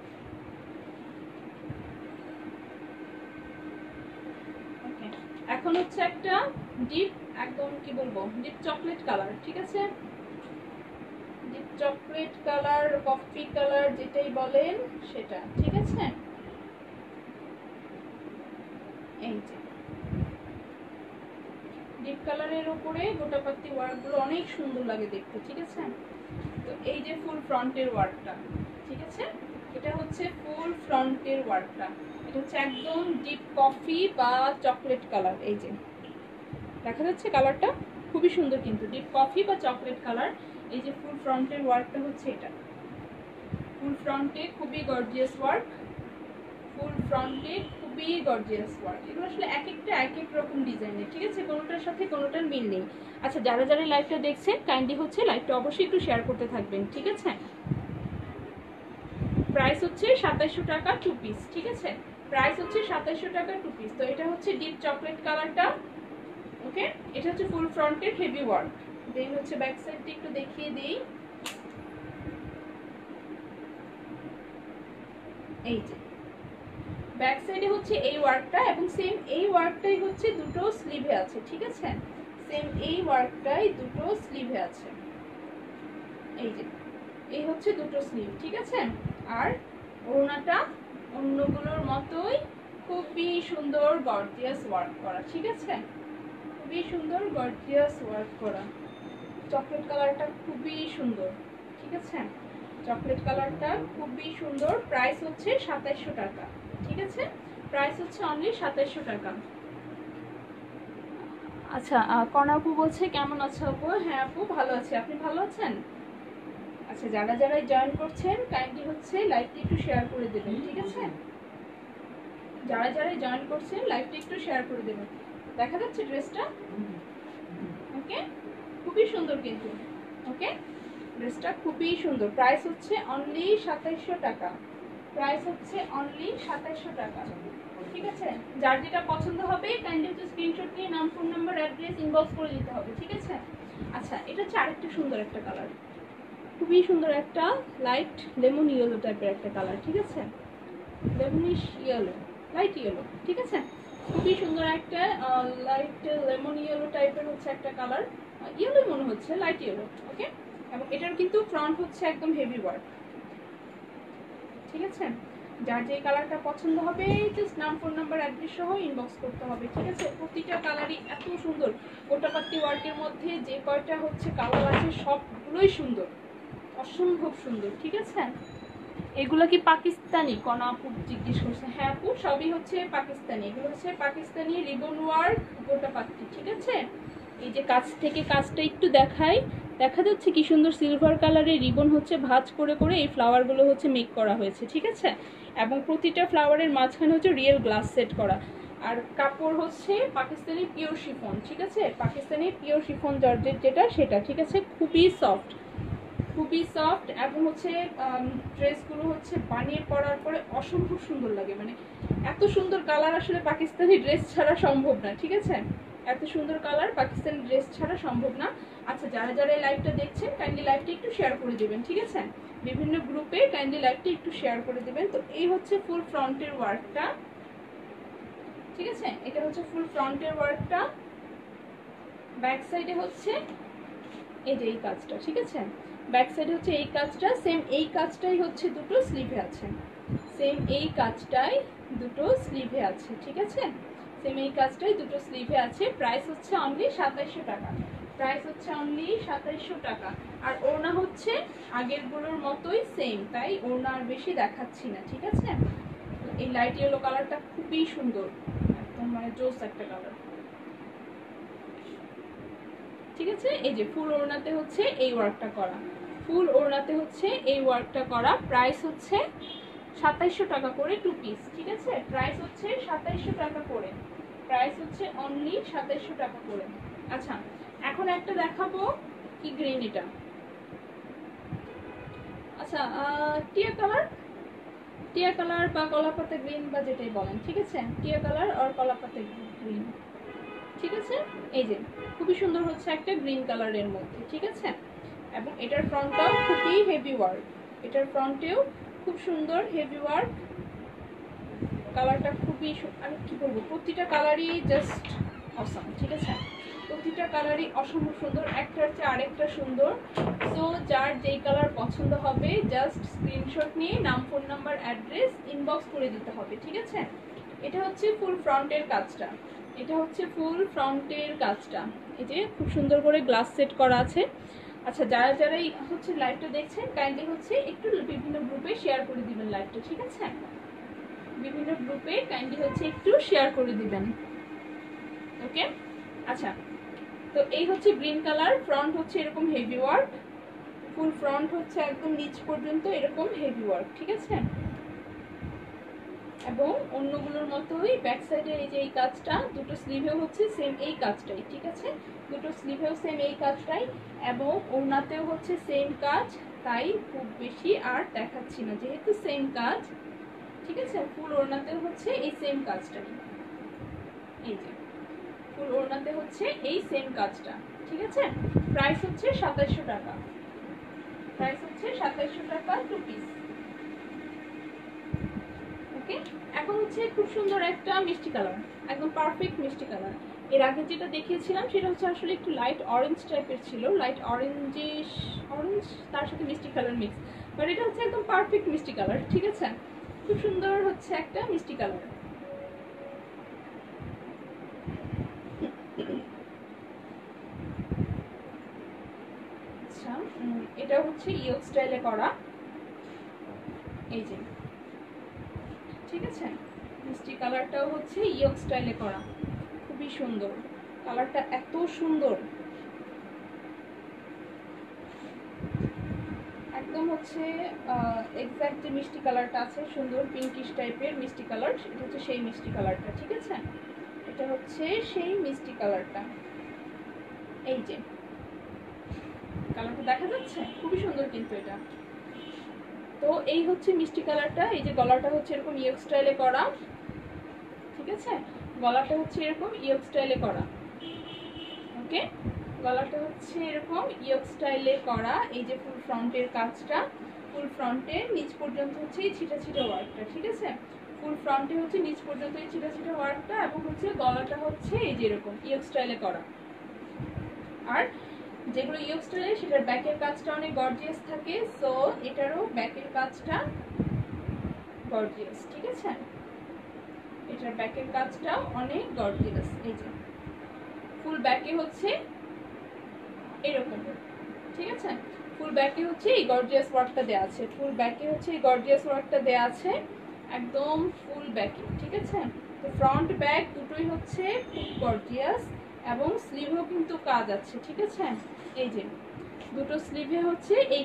ওকে, এখন হচ্ছে একটা ডিপ, একদম কি বলবো, ডিপ চকলেট কালার, ঠিক আছে? Deep chocolate colour, coffee colour, যেটাই বলেন সেটা, ঠিক আছে? এই যে ডিপ কালারের উপরে গোটাপাতি ওয়ার্কগুলো অনেক সুন্দর লাগে দেখতে, ঠিক আছে? তো এই যে ফুল ফ্রন্টের ওয়ার্কটা, ঠিক আছে? এটা হচ্ছে ফুল ফ্রন্টের ওয়ার্কটা, এটা হচ্ছে একদম ডিপ কফি বা চকলেট কালার। এই যে দেখা যাচ্ছে কালারটা খুবই সুন্দর, কিন্তু ডিপ কফি বা চকলেট কালার। এই যে ফুল ফ্রন্টের ওয়ার্কটা হচ্ছে এটা, ফুল ফ্রন্টে খুবই গর্জিয়াস ওয়ার্ক, ফুল ফ্রন্টে খুবই গর্জিয়াস ওয়ার্ক। এগুলো আসলে এক একটা এক এক রকম ডিজাইনের, ঠিক আছে? কোনোটার সাথে কোনোটার মিল নেই। আচ্ছা, যারা যারা লাইভটা দেখছেন কাইন্ডলি হচ্ছে লাইভটা অবশ্যই একটু শেয়ার করতে থাকবেন, ঠিক আছে? প্রাইস হচ্ছে 2700 টাকা 2 পিস, ঠিক আছে? প্রাইস হচ্ছে 2700 টাকা 2 পিস। তো এটা হচ্ছে ডিপ চকলেট কালারটা। ওকে, এটা হচ্ছে ফুল ফ্রন্টের হেভি ওয়ার্ক। দেন হচ্ছে ব্যাক সাইডটা একটু দেখিয়ে দিই, এই যে ব্যাক সাইডে হচ্ছে এই ওয়ার্কটা, এবং সেম এই ওয়ার্কটাই হচ্ছে দুটো স্লিভে আছে, ঠিক আছে? সেম এই ওয়ার্কটাই দুটো স্লিভে আছে, এই যে এই হচ্ছে দুটো স্লিভ, ঠিক আছে? আর ওড়নাটা অন্যগুলোর মতোই খুবই সুন্দর গর্জিয়াস ওয়ার্ক করা, ঠিক আছে? খুবই সুন্দর গর্জিয়াস ওয়ার্ক করা। চকলেট কালারটা খুবই সুন্দর, ঠিক আছে? চকলেট কালারটা খুবই সুন্দর। প্রাইস হচ্ছে 2700 টাকা, ঠিক আছে? প্রাইস হচ্ছে অনলি 2700 টাকা। আচ্ছা, কর্ণা আপু বলছে কেমন আছো আপু? হ্যাঁ আপু, ভালো আছি, আপনি ভালো আছেন? আচ্ছা, যারা যারা জয়েন করছেন কাইন্ডলি হচ্ছে লাইভটা একটু শেয়ার করে দেবেন, ঠিক আছে? যারা যারা জয়েন করছেন লাইভটা একটু শেয়ার করে দেবেন। দেখা যাচ্ছে ড্রেসটা? ওকে, খুবই সুন্দর কিন্তু। ওকে, ড্রেসটা খুবই সুন্দর। প্রাইস হচ্ছে অনলি 2700 টাকা, প্রাইস হচ্ছে অনলি 2700 টাকা, ঠিক আছে? যার যেটা পছন্দ হবে কাইন্ডলি একটু স্ক্রিনশট নিয়ে নাম, ফোন নাম্বার, অ্যাড্রেস ইনবক্স করে দিতে হবে, ঠিক আছে? আচ্ছা, এটা হচ্ছে আরেকটা সুন্দর একটা কালার, খুবই সুন্দর একটা লাইট লেমন ইয়েলো টাইপের একটা কালার, ঠিক আছে? লেমনিশ ইয়েলো, লাইট ইয়েলো, ঠিক আছে? খুবই সুন্দর একটা লাইট লেমন ইয়েলো টাইপের হচ্ছে একটা কালার, ইয়েলো মনে হচ্ছে, লাইট ইয়েলো। ওকে, এবং এটার কিন্তু ফ্রন্ট হচ্ছে একদম হেভি ওয়ার্ক, ঠিক আছে? যার যে কালারটা পছন্দ হবে জাস্ট নাম, ফোন নাম্বার, অ্যাড্রেস সহ ইনবক্স করতে হবে, ঠিক আছে? প্রতিটা কালারই এত সুন্দর, গোটাপাতি ওয়ার্কের মধ্যে যে কয়টা হচ্ছে কালার আছে সবগুলোই সুন্দর, অসম্ভব সুন্দর, ঠিক আছে? এগুলো কি পাকিস্তানি? কোন আপু জিজ্ঞেস করছে। হ্যাঁ আপু, সবই হচ্ছে পাকিস্তানি, এগুলো হচ্ছে পাকিস্তানি রিবন ওয়ার্ক গোটাপাতি, ঠিক আছে? এই যে কাছ থেকে কাজটা একটু দেখাই, দেখা যাচ্ছে কি সুন্দর সিলভার কালারের রিবন হচ্ছে ভাঁজ করে করে এই ফ্লাওয়ারগুলো হচ্ছে মেক করা হয়েছে, ঠিক আছে। এবং প্রতিটা ফ্লাওয়ারের মাঝখানে হচ্ছে রিয়েল গ্লাস সেট করা। আর কাপড় হচ্ছে পাকিস্তানি পিওর শিফন, ঠিক আছে, পাকিস্তানি পিওর শিফন জর্জেট যেটা সেটা, ঠিক আছে, খুবই সফট, খুবই সফট। এবং হচ্ছে ড্রেসগুলো হচ্ছে বানিয়ে পরার পরে অসম্ভব সুন্দর লাগে, মানে এত সুন্দর কালার আসলে পাকিস্তানি ড্রেস ছাড়া সম্ভব না, ঠিক আছে, এত সুন্দর কালার পাকিস্তানি ড্রেস ছাড়া সম্ভব না। আচ্ছা, যারা যারা এই লাইভটা দেখছেন কাইন্ডলি লাইভটা একটু শেয়ার করে দেবেন, ঠিক আছে, বিভিন্ন গ্রুপে কাইন্ডলি লাইভটা একটু শেয়ার করে দেবেন। তো এই হচ্ছে ফুল ফ্রন্টের ওয়ার্কটা, ঠিক আছে, এটা হচ্ছে ফুল ফ্রন্টের ওয়ার্কটা। ব্যাক সাইডে হচ্ছে এই যে এই কাজটা, ঠিক আছে, ব্যাক সাইডে হচ্ছে এই কাজটা, সেম এই কাজটাই হচ্ছে দুটো স্লিভে আছে, সেম এই কাজটাই দুটো স্লিভে আছে, ঠিক আছে, সেম এই কাজটাই দুটো স্লিভে আছে। প্রাইস হচ্ছে অনলি 2700 টাকা, প্রাইস হচ্ছে অনলি 2700 টাকা। আর ওড়না হচ্ছে আগেরগুলোর মতোই সেম, তাই ওড়না আর বেশি দেখাচ্ছি না, ঠিক আছে। এই লাইট ইয়েলো কালারটা খুবই সুন্দর, একদম মানে জোস একটা কালার, ঠিক আছে। এই যে ফুল ওড়নাতে হচ্ছে এই ওয়ার্কটা করা, ফুল ওড়নাতে হচ্ছে এই ওয়ার্কটা করা। প্রাইস হচ্ছে 2700 টাকা করে 2 পিস, ঠিক আছে, প্রাইস হচ্ছে 2700 টাকা করে, প্রাইস হচ্ছে অনলি 2700 টাকা করে। আচ্ছা, এখন একটা দেখাবো কি গ্রিন, এটা আচ্ছা টিয়া কালার, টিয়া কালার বা কলাপাতা গ্রিন বা যেটাই বলেন, ঠিক আছে, টিয়া কালার আর কলাপাতা গ্রিন, ঠিক আছে। এই যে খুবই সুন্দর হচ্ছে একটা গ্রিন কালারের মধ্যে, ঠিক আছে। এবং এটার ফ্রন্টটাও খুবই হেভি ওয়ার্ক, এটার ফ্রন্টেও খুব সুন্দর হেভি ওয়ার্ক, কালারটা খুবই, আমি কি বলবো, প্রতিটা কালারই জাস্ট অসাম, ঠিক আছে, প্রতিটা কালারই অসম্ভব সুন্দর, একটার চেয়ে আরেকটা সুন্দর। সো যার যেই কালার পছন্দ হবে জাস্ট স্ক্রিনশট নিয়ে নাম, ফোন নাম্বার, অ্যাড্রেস ইনবক্স করে দিতে হবে, ঠিক আছে। এটা হচ্ছে ফুল ফ্রন্টের কাজটা, এটা হচ্ছে ফুল ফ্রন্টের কাজটা, এই যে খুব সুন্দর করে গ্লাস সেট করা আছে। আচ্ছা, যারা যারাই হচ্ছে লাইভটা দেখছেন কাইন্ডলি হচ্ছে একটু বিভিন্ন গ্রুপে শেয়ার করে দিবেন লাইভটা, ঠিক আছে, বিভিন্ন গ্রুপে কাইন্ডলি হচ্ছে একটু শেয়ার করে দিবেন, ওকে। আচ্ছা, তো এই হচ্ছে গ্রিন কালার, ফ্রন্ট হচ্ছে এরকম হেভি ওয়ার্ক, ফুল ফ্রন্ট হচ্ছে একদম নিচ পর্যন্ত এরকম হেভি ওয়ার্ক, ঠিক আছে। এবং অন্যগুলোর মতোই ব্যাক সাইডে এই যে এই কাজটা, দুটো স্লিভেও হচ্ছে সেম এই কাজটাই, ঠিক আছে, দুটো স্লিভেও সেম এই কাজটাই, এবং ওড়নাতেও হচ্ছে সেম কাজ, তাই খুব বেশি আর দেখাচ্ছি না যেহেতু সেম কাজ, ঠিক আছে। ফুল ওড়নাতেও হচ্ছে এই সেম কাজটাই, এই যে ফুল ওড়নাতে হচ্ছে এই সেম কাজটা, ঠিক আছে। প্রাইস হচ্ছে 2700 টাকা, প্রাইস হচ্ছে 2700 টাকা 2 পিস, ওকে। এখন হচ্ছে খুব সুন্দর একটা মিষ্টি কালার, একদম পারফেক্ট মিষ্টি কালার। এর আগে যেটা দেখিয়েছিলাম সেটা হচ্ছে আসলে একটু লাইট অরেঞ্জ টাইপের ছিল, লাইট অরেঞ্জিশ, অরেঞ্জ তার সাথে মিষ্টি কালার মিক্স, বাট এটা হচ্ছে একদম পারফেক্ট মিষ্টি কালার, ঠিক আছে, খুব সুন্দর হচ্ছে একটা মিষ্টি কালার। আচ্ছা, এটা হচ্ছে ইয়োগ স্টাইলে করা, এই যে, ঠিক আছে, মিষ্টি কালারটাও হচ্ছে ইয়োগ স্টাইলে করা, খুবই সুন্দর কালারটা, এত সুন্দর, একদম হচ্ছে এক্স্যাক্ট যে মিষ্টি কালারটা আছে সুন্দর পিঙ্কিশ টাইপের মিষ্টি কালার, এটা হচ্ছে সেই মিষ্টি কালারটা, ঠিক আছে, এটা হচ্ছে সেই মিষ্টি কালারটা, এই যে কালারটা দেখা যাচ্ছে খুবই সুন্দর কিন্তু এটা। তো এই হচ্ছে মিষ্টি কালারটা, এই যে গলাটা হচ্ছে এরকম ইয়োগ স্টাইলে করা, ঠিক আছে, গলাটা হচ্ছে এরকম ইয়োগ স্টাইলে করা, ওকে, গলাটা হচ্ছে এরকম ইয়োগ স্টাইলে করা। এই যে ফুল ফ্রন্টের কাজটা, ফুল ফ্রন্টের নিচ পর্যন্ত হচ্ছে এই ছিটা ছিটা ওয়ার্কটা, ঠিক আছে, ফুল ফ্রন্টে হচ্ছে নিচ পর্যন্ত এই ছিটা ছিটা ওয়ার্কটা, এবং হচ্ছে গলাটা হচ্ছে এই যে এরকম ইয়োগ স্টাইলে করা। আর যেগুলো ইয়োগ স্টাইলে সেটার ব্যাকের কাজটা অনেক গর্জিয়াস থাকে, সো এটারও ব্যাকের কাজটা গর্জিয়াস, ঠিক আছে, এটার ব্যাকের কাজটা অনেক গর্জিয়াস। এই যে ফুল ব্যাকে হচ্ছে এরকম, ঠিক আছে, ফুল ব্যাকে হচ্ছে এই গর্জিয়াস ওয়ার্কটা দেয়া আছে, ফুল ব্যাকে হচ্ছে এই গর্জিয়াস ওয়ার্কটা দেয়া আছে একদম ফুল ব্যাকে, ঠিক আছে। তো ফ্রন্ট ব্যাক দুটোই হচ্ছে খুব গর্জিয়াস, এবং স্লিভেও কিন্তু কাজ আছে, ঠিক আছে, এই যে দুটো স্লিভে হচ্ছে এই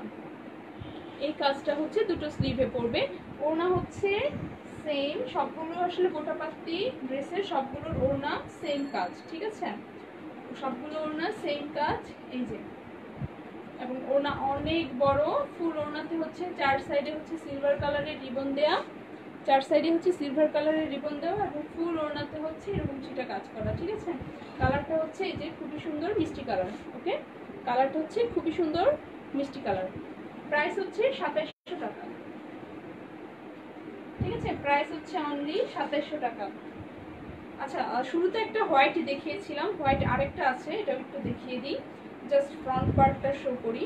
কাজটা হচ্ছে দুটো স্লিভে পড়বে। ওড়না হচ্ছে সেম, সবগুলো আসলে গোটাপাতি ড্রেসের সবগুলোর ওড়না সেম কাজ, ঠিক আছে? সবগুলো ওড়না সেম কাজ, এই যে। এবং ওড়না অনেক বড়, ফুল ওড়নাতে হচ্ছে 4 সাইডে হচ্ছে সিলভার কালারের রিবন দেয়া, 4 সাইডে হচ্ছে সিলভার কালারের রিবন দেওয়া, এবং ফুল ওড়নাতে হচ্ছে এরকম চিটা কাজ করা, ঠিক আছে? কালারটা হচ্ছে এই যে খুবই সুন্দর মিষ্টি কালার। ওকে, কালারটা হচ্ছে খুবই সুন্দর মিষ্টি কালার। প্রাইস হচ্ছে 2700 টাকা, ঠিক আছে? প্রাইস হচ্ছে অনলি 2700 টাকা। আচ্ছা, শুরুতে একটা হোয়াইট দেখিয়েছিলাম, হোয়াইট আরেকটা আছে, এটা একটু দেখিয়ে দিই, জাস্ট ফ্রন্ট পার্টটা শো করি।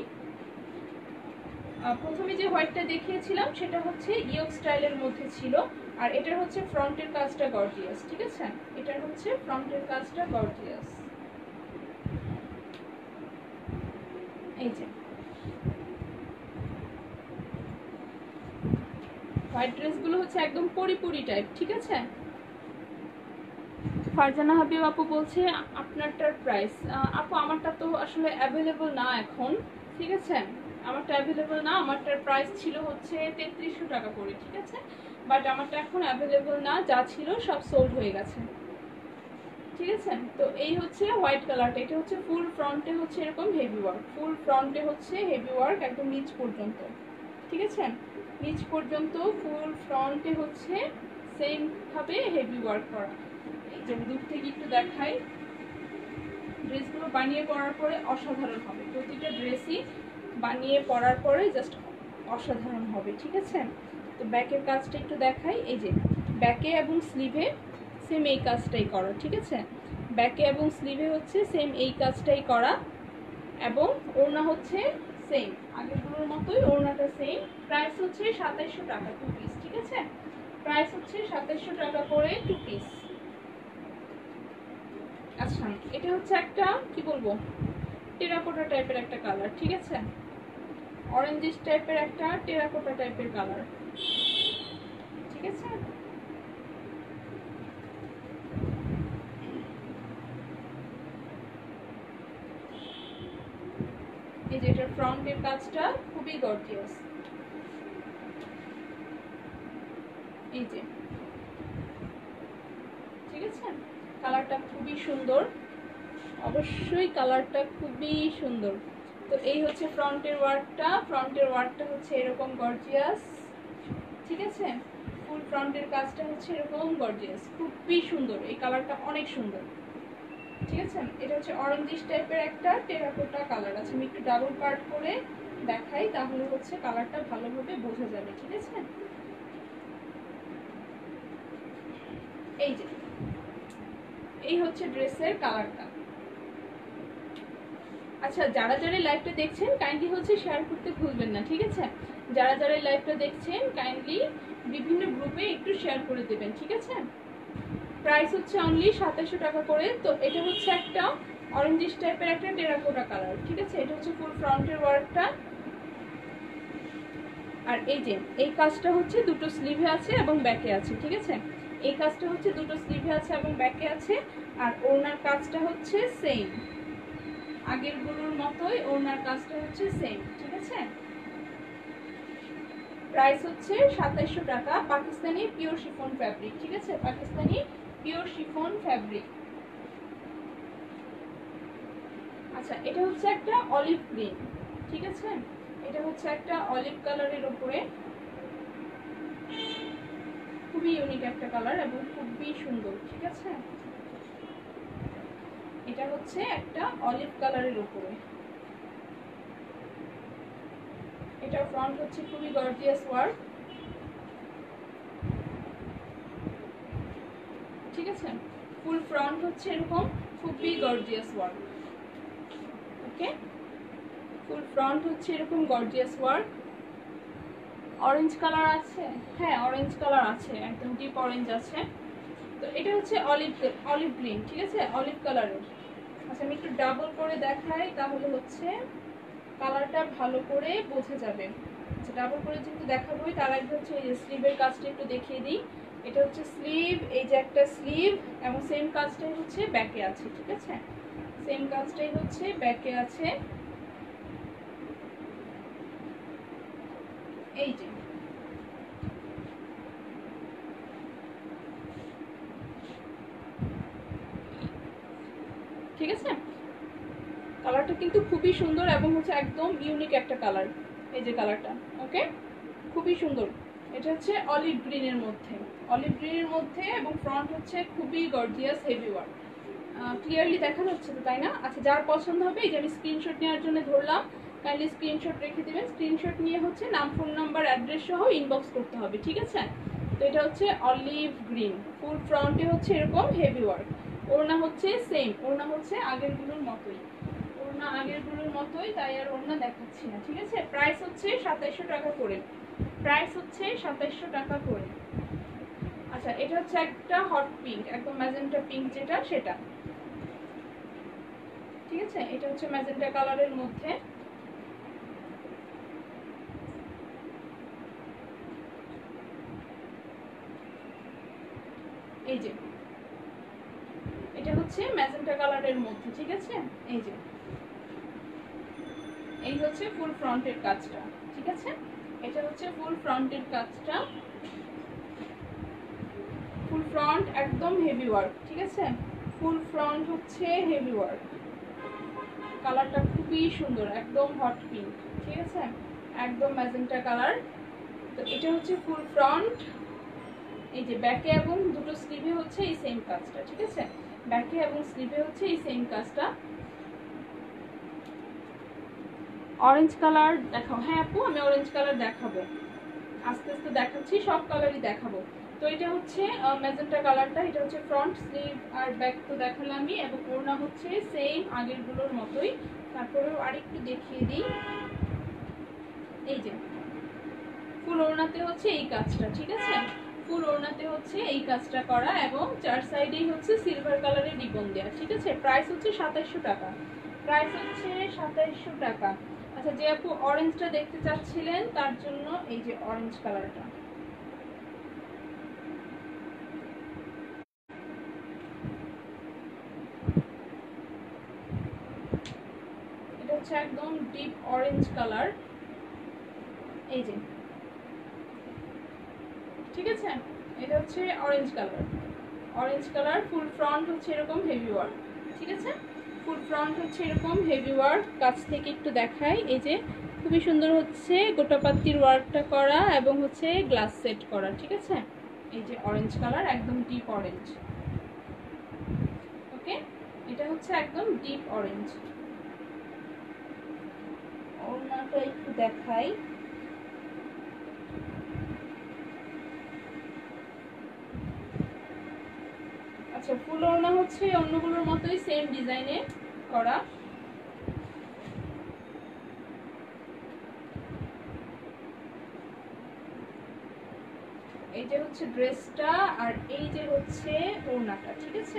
প্রথমে যে হোয়াইটটা দেখিয়েছিলাম সেটা হচ্ছে ইয়োগ স্টাইলের মধ্যে ছিল, আর এটার হচ্ছে ফ্রন্টের কাজটা গর্জিয়াস, ঠিক আছে? এটার হচ্ছে ফ্রন্টের কাজটা গর্জিয়াস, এই যে। হোয়াইট ড্রেসগুলো হচ্ছে একদম পরিপুরি টাইপ, ঠিক আছে? ফারজানা হাবিব আপু বলছে আপনারটার প্রাইস। আপু আমারটা তো আসলে অ্যাভেলেবল না এখন, ঠিক আছে? আমারটা অ্যাভেলেবল না, আমারটার প্রাইস ছিল হচ্ছে 3300 টাকা করে, ঠিক আছে? বাট আমারটা এখন অ্যাভেলেবল না, যা ছিল সব সোল্ড হয়ে গেছে, ঠিক আছে? তো এই হচ্ছে হোয়াইট কালারটা, এটা হচ্ছে ফুল ফ্রন্টে হচ্ছে এরকম হেভি ওয়ার্ক, ফুল ফ্রন্টে হচ্ছে হেভি ওয়ার্ক একদম নিচ পর্যন্ত, ঠিক আছে? নিচ পর্যন্ত ফুল ফ্রন্টে হচ্ছে সেম ভাবে হেভি ওয়ার্ক করা। এই যে দূর থেকে একটু দেখাই, ড্রেসগুলো বানিয়ে পরার পরে অসাধারণ হবে, প্রতিটা ড্রেসই বানিয়ে পরার পরে জাস্ট অসাধারণ হবে, ঠিক আছে? তো ব্যাকের কাজটা একটু দেখাই, এই যে ব্যাকে এবং স্লিভে সেম এই কাজটাই করা, ঠিক আছে? ব্যাকে এবং স্লিভে হচ্ছে সেম এই কাজটাই করা, এবং ওড়না হচ্ছে সেম আগেরগুলোর মতোই, ওড়নাটা সেম। প্রাইস হচ্ছে 2700 টাকা 2 পিস, ঠিক আছে? প্রাইস হচ্ছে 2700 টাকা করে 2 পিস। আচ্ছা, এটা হচ্ছে একটা কি বলবো, টেরাকোটা টাইপের একটা কালার, ঠিক আছে? অরেঞ্জিশ টাইপের একটা টেরাকোটা টাইপের কালার, ঠিক আছে? এই যে এটার ফ্রন্টের কাজটা খুবই গর্জিয়াস, এই যে, ঠিক আছে? কালারটা খুবই সুন্দর, অবশ্যই কালারটা খুবই সুন্দর। তো এই হচ্ছে ফ্রন্টের ওয়ার্কটা, ফ্রন্টের ওয়ার্কটা হচ্ছে এরকম গর্জিয়াস, ঠিক আছে? ফুল ফ্রন্টের কাজটা হচ্ছে এরকম গর্জিয়াস, খুবই সুন্দর, এই কালারটা অনেক সুন্দর, ঠিক আছে? এটা হচ্ছে অরেঞ্জিশ টাইপের একটা টেরাকোটা কালার আছে, আমি একটু ডাবল পার্ট করে দেখাই, তাহলে হচ্ছে কালারটা ভালোভাবে বোঝা যাবে, ঠিক আছে? এই যে এই হচ্ছে ড্রেসের কালারটা। আচ্ছা, যারা যারা লাইভটা দেখছেন কাইন্ডলি হচ্ছে শেয়ার করতে ভুলবেন না, ঠিক আছে? যারা যারা লাইভটা দেখছেন কাইন্ডলি বিভিন্ন গ্রুপে একটু শেয়ার করে দেবেন, ঠিক আছে? প্রাইস হচ্ছে অনলি 2700 টাকা করে। তো এটা হচ্ছে একটা অরেঞ্জিশ টাইপের একটা টেরাকোটা কালার, ঠিক আছে? এটা হচ্ছে ফুল ফ্রন্টের ওয়ার্কটা, আর এই যে এই কাজটা হচ্ছে দুটো স্লিভে আছে এবং ব্যাকে আছে, ঠিক আছে? এই কাজটা হচ্ছে দুটো স্লিভে আছে এবং ব্যাকে আছে, আর ওড়নার কাজটা হচ্ছে সেম আগেরগুলোর মতোই, ওড়নার কাজটা হচ্ছে সেম, ঠিক আছে? প্রাইস হচ্ছে 2700 টাকা, পাকিস্তানি পিওর শিফন ফ্যাব্রিক, ঠিক আছে? Pakistani pure chiffon fabric. আচ্ছা, এটা হচ্ছে একটা অলিভ গ্রিন, ঠিক আছে? এটা হচ্ছে একটা অলিভ কালারের উপরে, খুবই ইউনিক একটা কালার এবং খুবই সুন্দর, ঠিক আছে? এটা হচ্ছে একটা অলিভ কালারের উপরে, এটা ফ্রন্ট হচ্ছে খুবই গর্জিয়াস ওয়ার্ক, ঠিক আছে? ফুল ফ্রন্ট হচ্ছে এরকম খুবই gorgeous work, okay? Full front হচ্ছে এরকম গর্জিয়াস ওয়ার্ক। অরেঞ্জ কালার আছে, হ্যাঁ অরেঞ্জ কালার আছে, একদম ডিপ অরেঞ্জ আছে। তো এটা হচ্ছে অলিভ গ্রিন, ঠিক আছে? অলিভ কালারের। আচ্ছা, আমি একটু ডাবল করে দেখাই, তাহলে হচ্ছে কালারটা ভালো করে বোঝা যাবে। আচ্ছা, ডাবল করে যেহেতু দেখাবোই, তার আগে হচ্ছে এই স্লিভের কাজটা একটু দেখিয়ে দিই। এটা হচ্ছে স্লিভ, এই যে একটা স্লিভ, এবং সেম কাজটাই হচ্ছে ব্যাকে আছে, ঠিক আছে? সেম কাজটাই হচ্ছে ব্যাকে আছে, এই যে ঠিক আছে, কালারটা কিন্তু খুবই সুন্দর এবং হচ্ছে একদম ইউনিক একটা কালার। এই যে কালারটা, ওকে, খুবই সুন্দর। এটা হচ্ছে অলিভ গ্রিনের মধ্যে, অলিভ গ্রিনের মধ্যে, এবং ফ্রন্ট হচ্ছে খুবই গর্জিয়াস হেভি ওয়ার্ক। ক্লিয়ারলি দেখা যাচ্ছে তো, তাই না? আচ্ছা, যার পছন্দ হবে, এই যে আমি স্ক্রিনশট নেওয়ার জন্য ধরলাম, কাইন্ডলি স্ক্রিনশট রেখে দেবেন। স্ক্রিনশট নিয়ে হচ্ছে নাম, ফোন নাম্বার, অ্যাড্রেস সহ ইনবক্স করতে হবে, ঠিক আছে? তো এটা হচ্ছে অলিভ গ্রিন, ফুল ফ্রন্টে হচ্ছে এরকম হেভি ওয়ার্ক। ওড়না হচ্ছে সেম, ওড়না হচ্ছে আগেরগুলোর মতোই, ওড়না আগেরগুলোর মতোই, তাই আর ওড়না দেখাচ্ছি না, ঠিক আছে? প্রাইস হচ্ছে 2700 টাকা করে, প্রাইস হচ্ছে 2700 টাকা করে। আচ্ছা, এটা হচ্ছে একটা হট পিঙ্ক, একদম ম্যাজেন্টা পিঙ্ক যেটা, সেটা, ঠিক আছে? এটা হচ্ছে ম্যাজেন্টা কালারের মধ্যে। এই যে এটা হচ্ছে ম্যাজেন্টা কালারের মধ্যে, ঠিক আছে? এই যে এই হচ্ছে ফুল ফ্রন্টের কাজটা, ঠিক আছে? এটা হচ্ছে ফুল ফ্রন্টের কাজটা, ফুল ফ্রন্ট একদম হেভি ওয়ার্ক, ঠিক আছে? ফুল ফ্রন্ট হচ্ছে হেভি ওয়ার্ক, কালারটা খুবই সুন্দর, একদম হট পিঙ্ক, ঠিক আছে? একদম ম্যাজেন্টা কালার। তো এটা হচ্ছে ফুল ফ্রন্ট। এই যে ব্যাকে এবং দুটো স্লিভে হচ্ছে এই সেম কাজটা, ঠিক আছে? ব্যাকে এবং স্লিভে হচ্ছে এই সেম কাজটা। অরেঞ্জ কালার দেখাও। হ্যাঁ আপু, আমি অরেঞ্জ কালার দেখাবো, আস্তে আস্তে দেখাচ্ছি, সব কালারই দেখাবো। তো এটা হচ্ছে ম্যাজেন্টা কালারটা, এটা হচ্ছে ফ্রন্ট, স্লিভ আর ব্যাক তো দেখালামই, এবং ওড়না হচ্ছে সেম আগেরগুলোর মতোই। তারপরেও আরেকটু দেখিয়ে দিই, এই যে ফুল ওড়নাতে হচ্ছে এই কাজটা, ঠিক আছে? ফুল ওড়নাতে হচ্ছে এই কাজটা করা, এবং চার সাইডেই হচ্ছে সিলভার কালারের রিবন দেওয়া, ঠিক আছে? প্রাইস হচ্ছে 2700 টাকা, প্রাইস হচ্ছে 2700 টাকা। আচ্ছা, যে আপু অরেঞ্জটা দেখতে চাচ্ছিলেন তার জন্য এই যে অরেঞ্জ কালারটা, এটা হচ্ছে একদম ডিপ অরেঞ্জ কালার, এই যে, ঠিক আছে? এটা হচ্ছে orange colour, orange colour. Full front হচ্ছে এরকম হেভি ওয়ার্ক, ঠিক আছে? ফুল ফ্রন্ট হচ্ছে এরকম হেভি ওয়ার্ক। কাছ থেকে একটু দেখাই, এই যে খুবই সুন্দর হচ্ছে গোটাপাত্তির ওয়ার্কটা করা, এবং হচ্ছে গ্লাস সেট করা, ঠিক আছে? এই যে অরেঞ্জ কালার, একদম ডিপ অরেঞ্জ, ওকে? এটা হচ্ছে একদম ডিপ অরেঞ্জ। ওড়নাটা একটু দেখাই, আচ্ছা, ফুল ওড়না হচ্ছে অন্যগুলোর মতোই সেম ডিজাইনে করা। এই যে হচ্ছে ড্রেসটা, আর এই যে হচ্ছে ওড়নাটা, ঠিক আছে?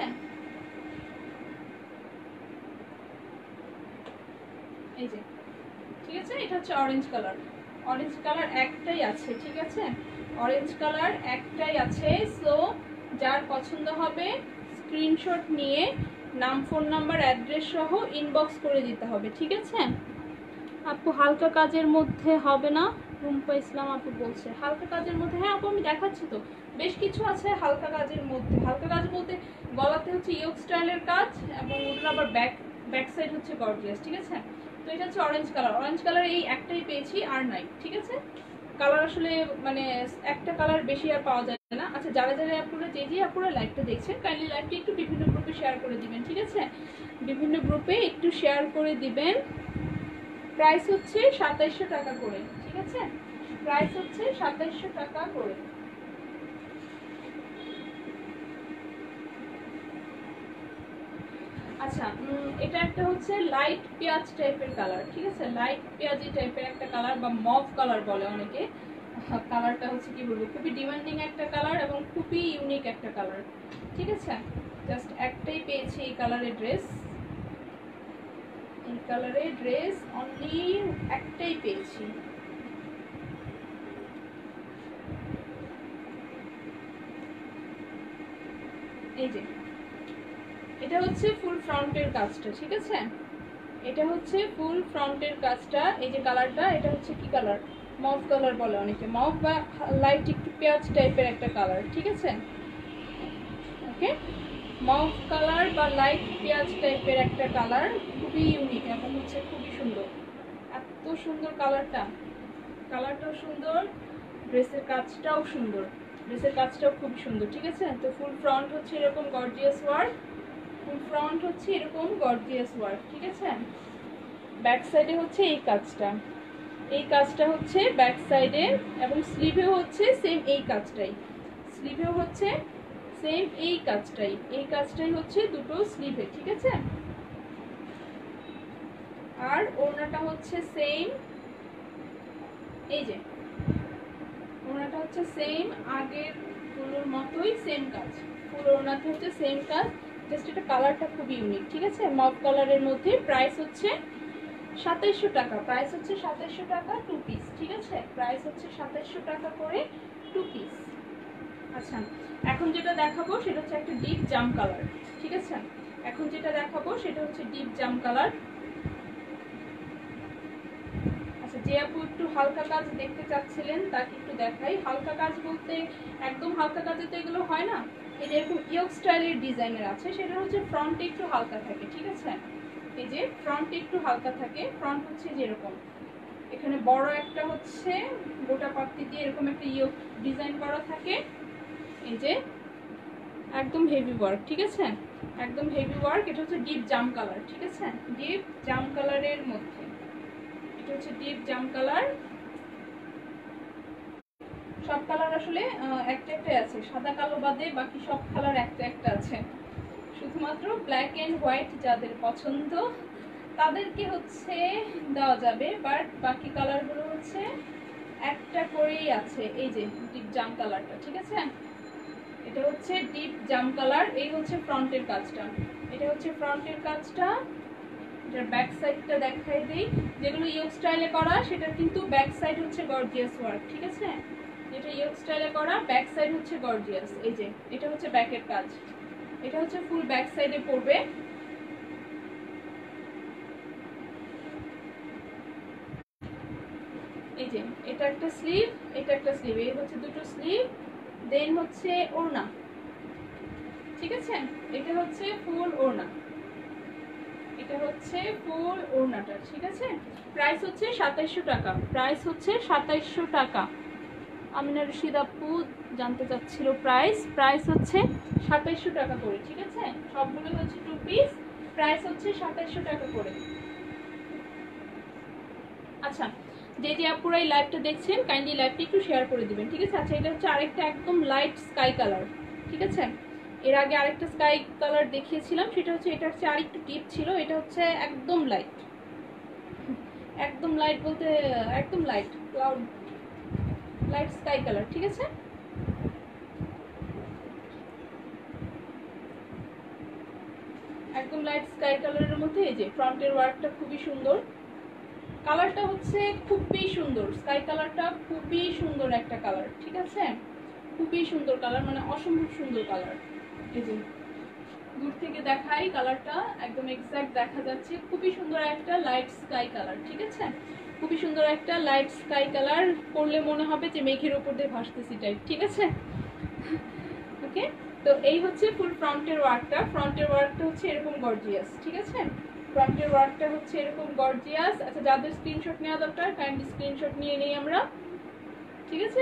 এই যে, ঠিক আছে? এটা হচ্ছে অরেঞ্জ কালার, অরেঞ্জ কালার একটাই আছে, ঠিক আছে? অরেঞ্জ কালার একটাই আছে। সো যার পছন্দ হবে স্ক্রিনশট নিয়ে নাম, ফোন নাম্বার, অ্যাড্রেস সহ ইনবক্স করে দিতে হবে, ঠিক আছে? আপু হালকা কাজের মধ্যে হবে না, রুম্পা ইসলাম আপু বলছে হালকা কাজের মধ্যে। হ্যাঁ আপু, আমি দেখাচ্ছি তো, বেশ কিছু আছে হালকা কাজের মধ্যে। হালকা কাজ বলতে গলাতে হচ্ছে ইয়োগ স্টাইলের কাজ, এবং ওটার আবার ব্যাক সাইড হচ্ছে গর্জিয়াস, ঠিক আছে? তো এটা হচ্ছে অরেঞ্জ কালার, অরেঞ্জ কালার এই একটাই পেয়েছি, আর নাই, ঠিক আছে? কালার আসলে মানে একটা কালার বেশি আর পাওয়া যায় না। আচ্ছা, যারা যারা আপনারা যে আপনারা লাইভটা দেখছেন, কাইন্ডলি লাইভটা একটু বিভিন্ন গ্রুপে শেয়ার করে দিবেন, ঠিক আছে? বিভিন্ন গ্রুপে একটু শেয়ার করে দিবেন। প্রাইস হচ্ছে 2700 টাকা করে, ঠিক আছে? প্রাইস হচ্ছে 2700 টাকা করে। আচ্ছা, এটা একটা হচ্ছে লাইট পেঁয়াজ টাইপের কালার, ঠিক আছে? লাইট পেঁয়াজি টাইপের একটা কালার, বা মভ কালার বলে অনেকে। কালারটা হচ্ছে কি বলবো, খুবই ডিমান্ডিং একটা কালার, এবং খুবই ইউনিক একটা কালার, ঠিক আছে? জাস্ট একটাই পেয়েছি এই কালারের ড্রেস, এই কালারের ড্রেস অনলি একটাই পেয়েছি। এই যে এটা হচ্ছে ফুল ফ্রন্টের কাজটা, ঠিক আছে? এটা হচ্ছে ফুল ফ্রন্টের কাজটা। এই যে কালারটা, এটা হচ্ছে কি কালার, মভ কালার বলে অনেকে, মভ বা লাইট একটু পেঁয়াজ টাইপের একটা কালার, ঠিক আছে। ওকে, মভ কালার বা লাইট পেঁয়াজ টাইপের একটা কালার, খুবই ইউনিক এবং হচ্ছে খুবই সুন্দর, এত সুন্দর কালারটা, কালারটাও সুন্দর, ড্রেসের কাজটাও সুন্দর, ড্রেসের কাজটাও খুবই সুন্দর, ঠিক আছে। তো ফুল ফ্রন্ট হচ্ছে এরকম গর্জিয়াস ওয়ার্ক, ফুল ফ্রন্ট হচ্ছে এরকম গর্জিয়াস ওয়ার্ক, ঠিক আছে। ব্যাক সাইডে হচ্ছে এই কাজটা, এই কাজটা হচ্ছে ব্যাক সাইডে, এবং স্লিভেও হচ্ছে সেম এই কাজটাই, স্লিভেও হচ্ছে সেম এই কাজটাই, এই কাজটাই হচ্ছে দুটো স্লিভে, ঠিক আছে। আর ওড়নাটা হচ্ছে সেম, এই যে ওড়নাটা হচ্ছে সেম আগের গুলোর মতোই সেম কাজ, ফুল ওড়নাতে হচ্ছে সেম কাজ, জাস্ট এটা কালারটা খুব ইউনিক, ঠিক আছে। মভ কালারের মধ্যে প্রাইস হচ্ছে 2700 টাকা, প্রাইস হচ্ছে 2700 টাকা 2 পিস, ঠিক আছে। প্রাইস হচ্ছে 2700 টাকা করে 2 পিস। আচ্ছা, এখন যেটা দেখাবো সেটা হচ্ছে একটা ডিপ জাম কালার, ঠিক আছে। এখন যেটা দেখাবো সেটা হচ্ছে ডিপ জাম কালার। আচ্ছা, যে আপু একটু হালকা কাজ দেখতে চাচ্ছিলেন তাকে একটু দেখাই। হালকা কাজ বলতে একদম হালকা কাজে তো এগুলো হয় না, এই যে এরকম ইয়োগ স্টাইলের ডিজাইনের আছে, সেটা হচ্ছে ফ্রন্টে একটু হালকা থাকে, ঠিক আছে। এই যে ফ্রন্টে একটু হালকা থাকে, ফ্রন্ট হচ্ছে যেরকম এখানে বড় একটা হচ্ছে গোটা পাত্তি দিয়ে এরকম একটা ইয়োগ ডিজাইন করা থাকে, এই যে একদম হেভি ওয়ার্ক, ঠিক আছে, একদম হেভি ওয়ার্ক। এটা হচ্ছে ডিপ জাম কালার, ঠিক আছে, ডিপ জাম কালারের মধ্যে, এটা হচ্ছে ডিপ জাম কালার। সব কালার আসলে একটা একটাই আছে, সাদা কালো বাদে বাকি সব কালার একটা একটা আছে, শুধুমাত্র ব্ল্যাক এন্ড হোয়াইট যাদের পছন্দ তাদেরকে হচ্ছে দেওয়া যাবে, বাট বাকি কালারগুলো হচ্ছে একটা করেই আছে। এই যে ডিপ জাম কালারটা, ঠিক আছে, এটা হচ্ছে ডিপ জাম কালার। এই হচ্ছে ফ্রন্টের কাজটা, এটা হচ্ছে ফ্রন্টের কাজটা। এটার ব্যাক সাইডটা দেখাই দেই, যেগুলো ইয়োগ স্টাইলে করা সেটার কিন্তু ব্যাক সাইড হচ্ছে গর্জিয়াস ওয়ার্ক, ঠিক আছে। যেটা ইয়োগ স্টাইলে করা ব্যাক সাইড হচ্ছে গর্জিয়াস, এই যে এটা হচ্ছে ব্যাকের কাজ, এটা হচ্ছে ফুল ব্যাক সাইডে পড়বে। এই যে এটা একটা স্লিভ, এটা একটা স্লিভ, এই হচ্ছে দুটো স্লিভ, দেন হচ্ছে ওড়না, ঠিক আছে। এটা হচ্ছে ফুল ওড়না, এটা হচ্ছে ফুল ওড়নাটা, ঠিক আছে। প্রাইস হচ্ছে 2700 টাকা, প্রাইস হচ্ছে 2700 টাকা। আমিনা রশিদ আপু জানতে চাচ্ছিল প্রাইস, প্রাইস হচ্ছে 2700 টাকা করে, ঠিক আছে। সবগুলো হচ্ছে 2 পিস, প্রাইস হচ্ছে 2700 টাকা করে। আচ্ছা, যে যে আপুরা এই লাইভটা দেখছেন কাইন্ডলি লাইভটা একটু শেয়ার করে দিবেন, ঠিক আছে। আচ্ছা, এটা হচ্ছে আরেকটা একদম লাইট স্কাই কালার, ঠিক আছে। এর আগে আরেকটা স্কাই কালার দেখিয়েছিলাম, সেটা হচ্ছে এটা হচ্ছে আরেকটু ডিপ ছিল, এটা হচ্ছে একদম লাইট, একদম লাইট বলতে একদম light cloud light sky colour, ঠিক আছে। একদম লাইট স্কাই কালারের মধ্যে এই যে ফ্রন্টের ওয়ার্কটা খুবই সুন্দর, কালারটা হচ্ছে খুবই সুন্দর, স্কাই কালারটা খুবই সুন্দর একটা কালার, ঠিক আছে, খুবই সুন্দর কালার, মানে অসম্ভব সুন্দর কালার। এই যে দূর থেকে দেখাই কালারটা একদম এক্সাক্ট দেখা যাচ্ছে, খুবই সুন্দর একটা লাইট স্কাই কালার, ঠিক আছে, খুবই সুন্দর একটা লাইট স্কাই কালার, পরলে মনে হবে যে মেঘের উপর দিয়ে ভাসতেছি টাইপ, ঠিক আছে। ওকে, তো এই হচ্ছে ফুল ফ্রন্টের ওয়ার্কটা, ফ্রন্টের ওয়ার্কটা হচ্ছে এরকম গর্জিয়াস, ঠিক আছে, ফ্রন্টের ওয়ার্কটা হচ্ছে এরকম গর্জিয়াস। আচ্ছা, যাদের স্ক্রিনশট নেওয়া দরকার কাইন্ডলি স্ক্রিনশট নিয়ে নেই আমরা, ঠিক আছে।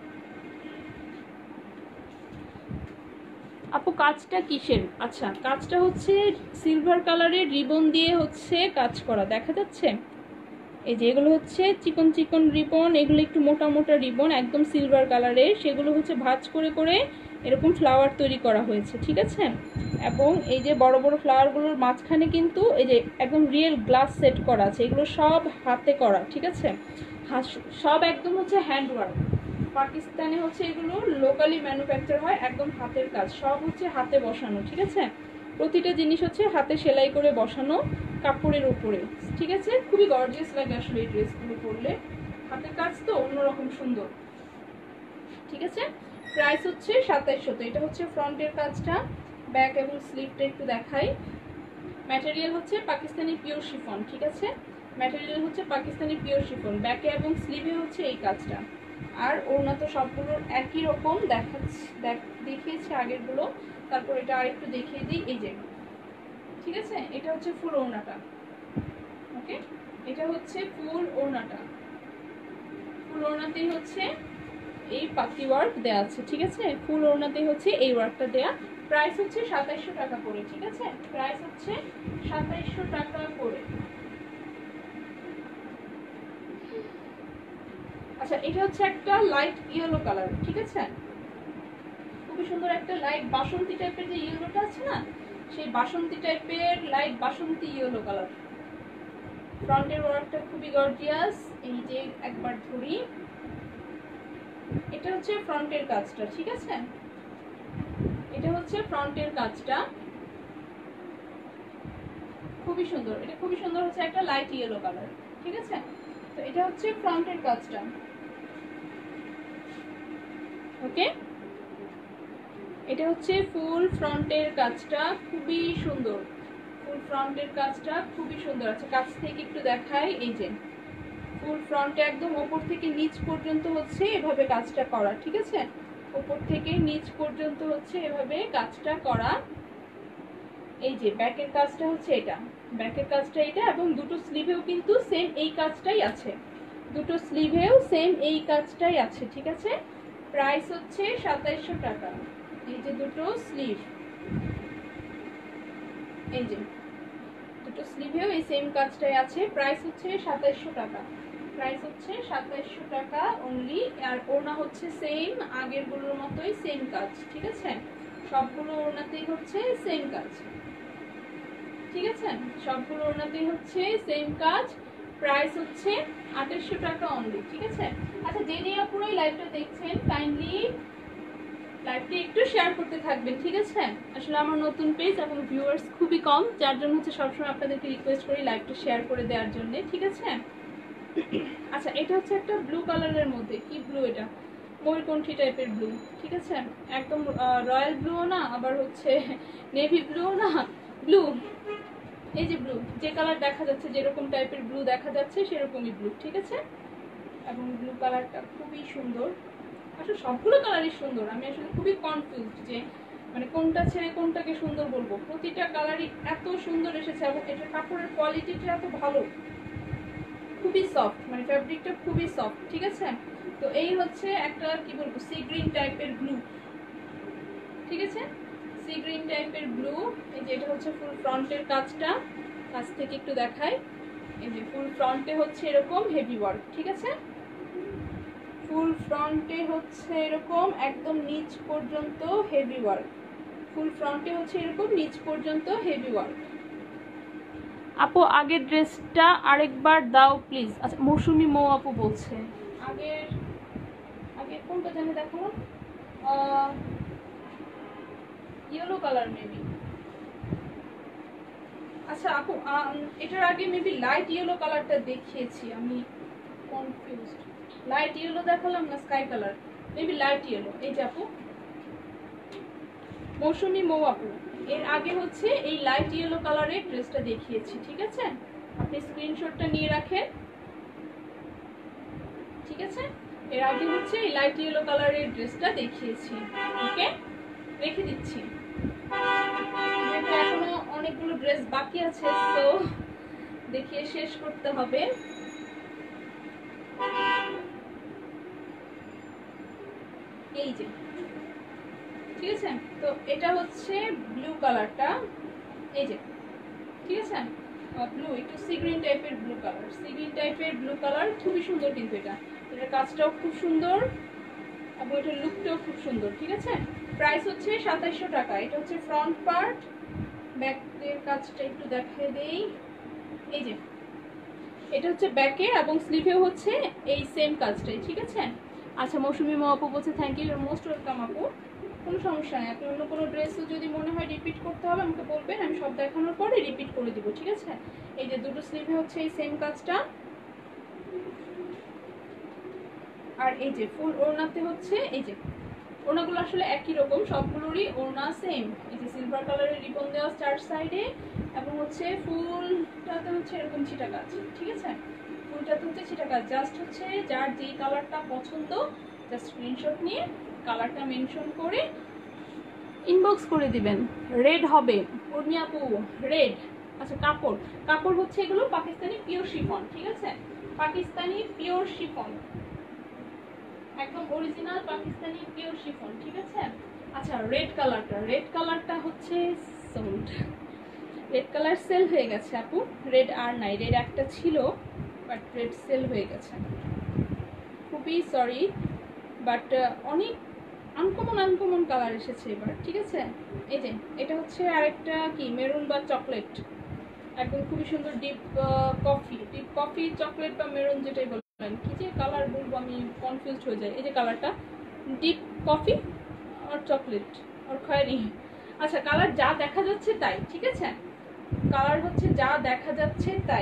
আপু কাজটা কিসের? আচ্ছা, কাজটা হচ্ছে সিলভার কালারের রিবন দিয়ে হচ্ছে কাজ করা, দেখা যাচ্ছে। এই যে এগুলো হচ্ছে চিকন চিকন রিবন, এগুলো একটু মোটা মোটা রিবন, একদম সিলভার কালারের, সেগুলো হচ্ছে ভাঁজ করে করে এরকম ফ্লাওয়ার তৈরি করা হয়েছে, ঠিক আছে। এবং এই যে বড় বড় ফ্লাওয়ারগুলোর মাঝখানে কিন্তু এই যে একদম রিয়েল গ্লাস সেট করা আছে, এগুলো সব হাতে করা, ঠিক আছে, সব একদম হচ্ছে হ্যান্ডওয়ার্ক। পাকিস্তানে হচ্ছে এগুলো লোকালি ম্যানুফ্যাকচার হয়, একদম হাতের কাজ, সব হচ্ছে হাতে বসানো, ঠিক আছে, প্রতিটা জিনিস হচ্ছে হাতে সেলাই করে বসানো কাপড়ের উপরে, ঠিক আছে। খুবই গর্জিয়াস লাগে আসলে এই ড্রেসগুলো পরলে, হাতের কাজ তো অন্যরকম সুন্দর, ঠিক আছে। প্রাইস হচ্ছে 2700। এটা হচ্ছে ফ্রন্টের কাজটা, ব্যাক এবং স্লিভটা একটু দেখাই। ম্যাটেরিয়াল হচ্ছে পাকিস্তানি পিওর শিফন, ঠিক আছে, ম্যাটেরিয়াল হচ্ছে পাকিস্তানি পিওর শিফন, ব্যাকে এবং স্লিভে হচ্ছে এই কাজটা। আর ওড়না তো সবগুলোর একই রকম দেখিয়েছি আগেরগুলো, তারপর এটা আরেকটু দেখিয়ে দিই। এই যে ঠিক আছে, এটা হচ্ছে ফুল ওড়নাটা। ওকে, এটা হচ্ছে ফুল ওড়নাটা। ফুল ওড়নাতেই হচ্ছে এই পাতি ওয়ার্ক দেওয়া আছে, ঠিক আছে। ফুল ওড়নাতেই হচ্ছে এই ওয়ার্কটা দেয়া। প্রাইস হচ্ছে 2700 টাকা করে, ঠিক আছে। প্রাইস হচ্ছে 2700 টাকা করে। আচ্ছা, এটা হচ্ছে একটা লাইট ইয়েলো কালার, ঠিক আছে। খুবই সুন্দর একটা লাইট বাসন্তী টাইপের যে ইয়েলোটা আছে না, সেই বাসন্তী টাইপের লাইট বাসন্তী ইয়েলো কালার। ফ্রন্টের ওয়ার্কটা খুবই গর্জিয়াস। এই যে একবার ধরি, এটা হচ্ছে ফ্রন্টের কাজটা, ঠিক আছে। এটা হচ্ছে ফ্রন্টের কাজটা, খুবই সুন্দর। এটা খুবই সুন্দর হচ্ছে একটা লাইট ইয়েলো কালার, ঠিক আছে। তো এটা হচ্ছে ফ্রন্টের কাজটা। ওকে, এটা হচ্ছে ফুল ফ্রন্টের কাজটা, খুবই সুন্দর। ফুল ফ্রন্টের কাজটা খুবই সুন্দর আছে। কাছ থেকে একটু দেখাই। এই যে ফুল ফ্রন্টে একদম ওপর থেকে নিচ পর্যন্ত হচ্ছে এভাবে কাজটা করা, ঠিক আছে। ওপর থেকে নিচ পর্যন্ত হচ্ছে এভাবে কাজটা করা। এই যে ব্যাকের কাজটা হচ্ছে এটা, ব্যাকের কাজটা এটা, এবং দুটো স্লিভেও কিন্তু সেম এই কাজটাই আছে। দুটো স্লিভেও সেম এই কাজটাই আছে, ঠিক আছে। প্রাইস হচ্ছে 2700 টাকা। এই যে দুটো স্লিভ, এই যে দুটো স্লিভেও এই সেম কাজটাই আছে। প্রাইস হচ্ছে 2700 টাকা। প্রাইস হচ্ছে 2700 টাকা অনলি। আর ওড়না হচ্ছে সেম আগেরগুলোর মতোই সেম কাজ, ঠিক আছে। সবগুলো ওড়নাতেই হচ্ছে সেম কাজ, ঠিক আছে। সবগুলো ওড়নাতেই হচ্ছে সেম কাজ। প্রাইস হচ্ছে 2800 টাকা অনলি, ঠিক আছে। আচ্ছা, যে নিয়ে পুরো লাইভটা দেখছেন কাইন্ডলি লাইভটা একটু শেয়ার করতে থাকবেন, ঠিক আছে। আসলে আমার নতুন পেজ এবং ভিউয়ার্স খুবই কম, যার জন্য হচ্ছে সবসময় আপনাদেরকে রিকোয়েস্ট করি লাইভটা শেয়ার করে দেওয়ার জন্য, ঠিক আছে। আচ্ছা, এটা হচ্ছে একটা ব্লু কালারের মধ্যে, কি ব্লু এটা, ময়ূরকণ্ঠী টাইপের ব্লু, ঠিক আছে। একদম রয়্যাল ব্লুও না, আবার হচ্ছে নেভি ব্লুও না, ব্লু। এই যে ব্লু, যে কালার দেখা যাচ্ছে, যেরকম টাইপের ব্লু দেখা যাচ্ছে সেরকমই ব্লু, ঠিক আছে। এবং ব্লু কালারটা খুবই সুন্দর। আসলে সবগুলো কালারই সুন্দর। আমি আসলে খুবই কনফিউজড যে মানে কোনটা ছেড়ে কোনটাকে সুন্দর বলবো। প্রতিটা কালারই এত সুন্দর এসেছে এবং এটার কাপড়ের কোয়ালিটিটা এত ভালো, খুবই সফট, মানে ফ্যাব্রিকটা খুবই সফট, ঠিক আছে। তো এই হচ্ছে একটা কি বলবো সি গ্রিন টাইপের ব্লু, ঠিক আছে। সি গ্রিন টাইপের ব্লু। এই যে এটা হচ্ছে ফুল ফ্রন্টের কাজটা, কাছ থেকে একটু দেখাই। এই যে ফুল ফ্রন্টে হচ্ছে এরকম হেভি ওয়ার্ক, ঠিক আছে। ফুল ফ্রন্টে হচ্ছে এরকম একদম নিচ পর্যন্ত হেভি ওয়ার্ক। ফুল ফ্রন্টে হচ্ছে এরকম নিচ পর্যন্ত হেভি ওয়ার্ক। আপু আগের ড্রেসটা আরেকবার দাও প্লিজ। আচ্ছা, মৌসুমি মৌ আপু বলছে আগের আগের কোনটা জানি দেখো, ইয়েলো কালার মেবি। আচ্ছা আপু, এটার আগে মেবি লাইট ইয়েলো কালারটা দেখিয়েছি, আমি কনফিউজড। লাইট ইয়েলো দেখালাম না sky colour, maybe light yellow. এই যে আপু মৌসুমি মৌ আপু, এর আগে হচ্ছে এই লাইট ইয়েলো কালারের ড্রেসটা দেখিয়েছি, ঠিক আছে। আপনি স্ক্রিনশটটা নিয়ে রাখেন, ঠিক আছে। এর আগে হচ্ছে এই লাইট ইয়েলো কালারের ড্রেসটা দেখিয়েছি, ওকে। রেখে দিচ্ছি, এখনো অনেকগুলো ড্রেস বাকি আছে, তো দেখিয়ে শেষ করতে হবে। এই যে ঠিক আছে। তো এটা হচ্ছে ব্লু কালারটা, এই যে ঠিক আছে, ব্লু একটু সি গ্রিন টাইপের ব্লু কালার, সি গ্রিন টাইপের ব্লু কালার, খুবই সুন্দর কিন্তু এটার কাজটাও খুব সুন্দর এবং এটার লুকটাও খুব সুন্দর, ঠিক আছে। প্রাইস হচ্ছে 2700 টাকা। এটা হচ্ছে ফ্রন্ট পার্ট, ব্যাকের কাজটা একটু দেখিয়ে দেই। এই যে এটা হচ্ছে ব্যাকে এবং স্লিভেও হচ্ছে এই সেম কাজটাই, ঠিক আছে। আচ্ছা, মৌসুমি মৌ আপু বলছে থ্যাংক ইউ, মোস্ট ওয়েলকাম আপু। কোনো সমস্যা নেই, আপনি অন্য কোনো ড্রেসও যদি মনে হয় রিপিট করতে হবে আমাকে বলবেন, আমি সব দেখানোর পরে রিপিট করে দিব, ঠিক আছে। এই যে দুটো স্লিভে হচ্ছে এই সেম কাজটা, আর এই যে ফুল ওড়নাতে হচ্ছে এই যে ওড়নাগুলো আসলে একই রকম, সবগুলোরই ওড়না সেম। এই যে সিলভার কালারের রিবন দেওয়া চার সাইডে এবং হচ্ছে ফুলটাতে হচ্ছে এরকম ছিটা কাজ, ঠিক আছে? ফুলটাতে হচ্ছে ছিটা কাজ। জাস্ট হচ্ছে যার যেই কালারটা পছন্দ জাস্ট স্ক্রিনশট নিয়ে কালারটা মেনশন করে ইনবক্স করে দিবেন। রেড হবে উর্মি আপু, রেড। আচ্ছা কাপড়, কাপড় হচ্ছে এগুলো পাকিস্তানি পিওর শিফন, ঠিক আছে? পাকিস্তানি পিওর শিফন, একদম অরিজিনাল পাকিস্তানি পিওর শিফন, ঠিক আছে? আচ্ছা রেড কালারটা, রেড কালারটা হচ্ছে সোল্ড, রেড কালার সেল হয়ে গেছে আপু। রেড আর নাই, রেড একটা ছিল বাট রেড সেল হয়ে গেছে, খুবই সরি। বাট অনেক আনকমন আনকমন কালার এসেছে এবার, ঠিক আছে? এই যে এটা হচ্ছে আরেকটা কি মেরুন বা চকলেট, একদম খুবই সুন্দর deep coffee, deep coffee chocolate বা মেরুন যেটাই বলবেন, কি যে কালার বলবো আমি কনফিউজড হয়ে যাই। এই যে কালারটা ডিপ কফি আর চকলেট আর খয়েরি। আচ্ছা কালার যা দেখা যাচ্ছে তাই, ঠিক আছে? কালার হচ্ছে যা দেখা যাচ্ছে তাই।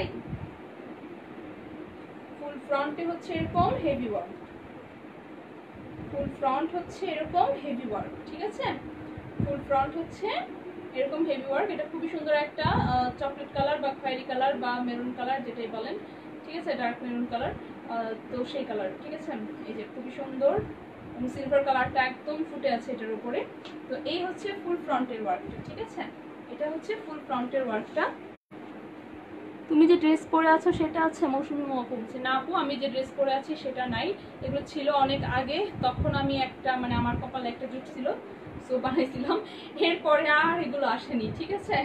ফুল ফ্রন্টে হচ্ছে এরকম হেভি ওয়ার্ক, ফুল ফ্রন্ট হচ্ছে এরকম হেভি ওয়ার্ক, ঠিক আছে? ফুল ফ্রন্ট হচ্ছে এরকম হেভি ওয়ার্ক। এটা খুবই সুন্দর একটা চকলেট কালার বা খয়েরি কালার বা মেরুন কালার যেটাই বলেন, ঠিক আছে? ডার্ক মেরুন কালার, তো সেই কালার, ঠিক আছে? এই যে খুবই সুন্দর সিলভার কালারটা একদম ফুটে আছে এটার উপরে। তো এই হচ্ছে ফুল ফ্রন্টের ওয়ার্কটা, ঠিক আছে? এটা হচ্ছে ফুল ফ্রন্টের ওয়ার্কটা। তুমি যে ড্রেস পরে আছো সেটা আছে মৌসুমি আপু বলছে, না আপু আমি যে ড্রেস পরে আছি সেটা নাই, এগুলো ছিল অনেক আগে, তখন আমি একটা মানে আমার কপালে একটা জুট ছিল সো বানাইছিলাম, এরপরে আর এগুলো আসেনি, ঠিক আছে?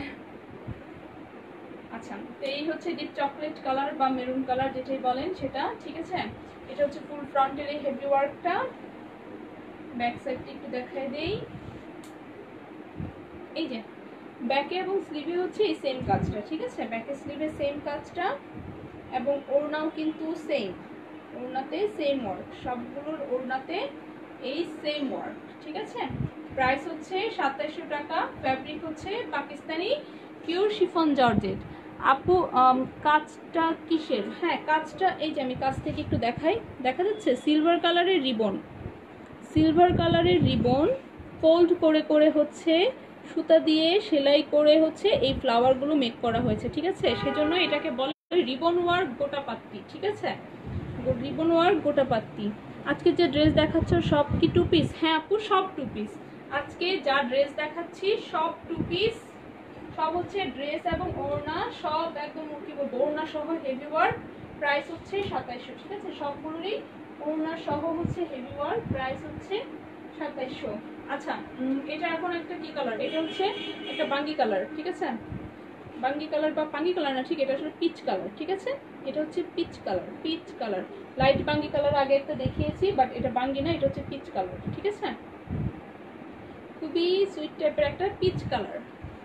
আচ্ছা তো এই হচ্ছে ডিপ চকলেট কালার বা মেরুন কালার যেটাই বলেন সেটা, ঠিক আছে? এটা হচ্ছে ফুল ফ্রন্টের এই হেভি ওয়ার্কটা। ব্যাক সাইডটা একটু দেখাই দেই। এই যে ব্যাকে এবং স্লিভে হচ্ছে এই সেম কাজটা, ঠিক আছে? ব্যাকে স্লিভে সেম কাজটা এবং ওড়নাও কিন্তু সেম, ওড়নাতে সেম ওয়ার্ক, সবগুলোর ওড়নাতে এই সেম ওয়ার্ক, ঠিক আছে? প্রাইস হচ্ছে 2700 টাকা। ফ্যাব্রিক হচ্ছে পাকিস্তানি পিওর শিফন জর্জেট। আপু কাজটা কিসের? হ্যাঁ কাজটা এই যে আমি কাজ থেকে একটু দেখাই, দেখা যাচ্ছে সিলভার কালারের রিবন, সিলভার কালারের রিবন ফোল্ড করে করে হচ্ছে সুতা দিয়ে সেলাই করে হচ্ছে এই ফ্লাওয়ারগুলো মেক করা হয়েছে, ঠিক আছে? সেজন্য এটাকে বলে রিবন ওয়ার্ক গোটাপাত্তি, ঠিক আছে? Ribbon work gota patti. আজকে যে ড্রেস দেখাচ্ছ সব কি টু পিস? হ্যাঁ আপু সব টু পিস। আজকে যা ড্রেস দেখাচ্ছি সব টু পিস, সব হচ্ছে ড্রেস এবং ওড়না সব একদম কি বলবো ওড়না সহ হেভি ওয়ার্ক। প্রাইস হচ্ছে 2700, ঠিক আছে? সবগুলোরই ওড়না সহ হচ্ছে হেভি ওয়ার্ক, প্রাইস হচ্ছে 2700। আচ্ছা এটা এখন একটা কি কালার, এটা হচ্ছে একটা বাঙ্গি কালার, ঠিক আছে? বাঙ্গি কালার বা পাঙ্গি কালার না, ঠিক এটা আসলে পিচ কালার, ঠিক আছে? এটা হচ্ছে peach colour, peach colour. Light বাঙ্গি কালার আগে একটা দেখিয়েছি বাট এটা বাঙ্গি না, এটা হচ্ছে পিচ কালার, ঠিক আছে? খুবই সুইট টাইপের একটা peach colour.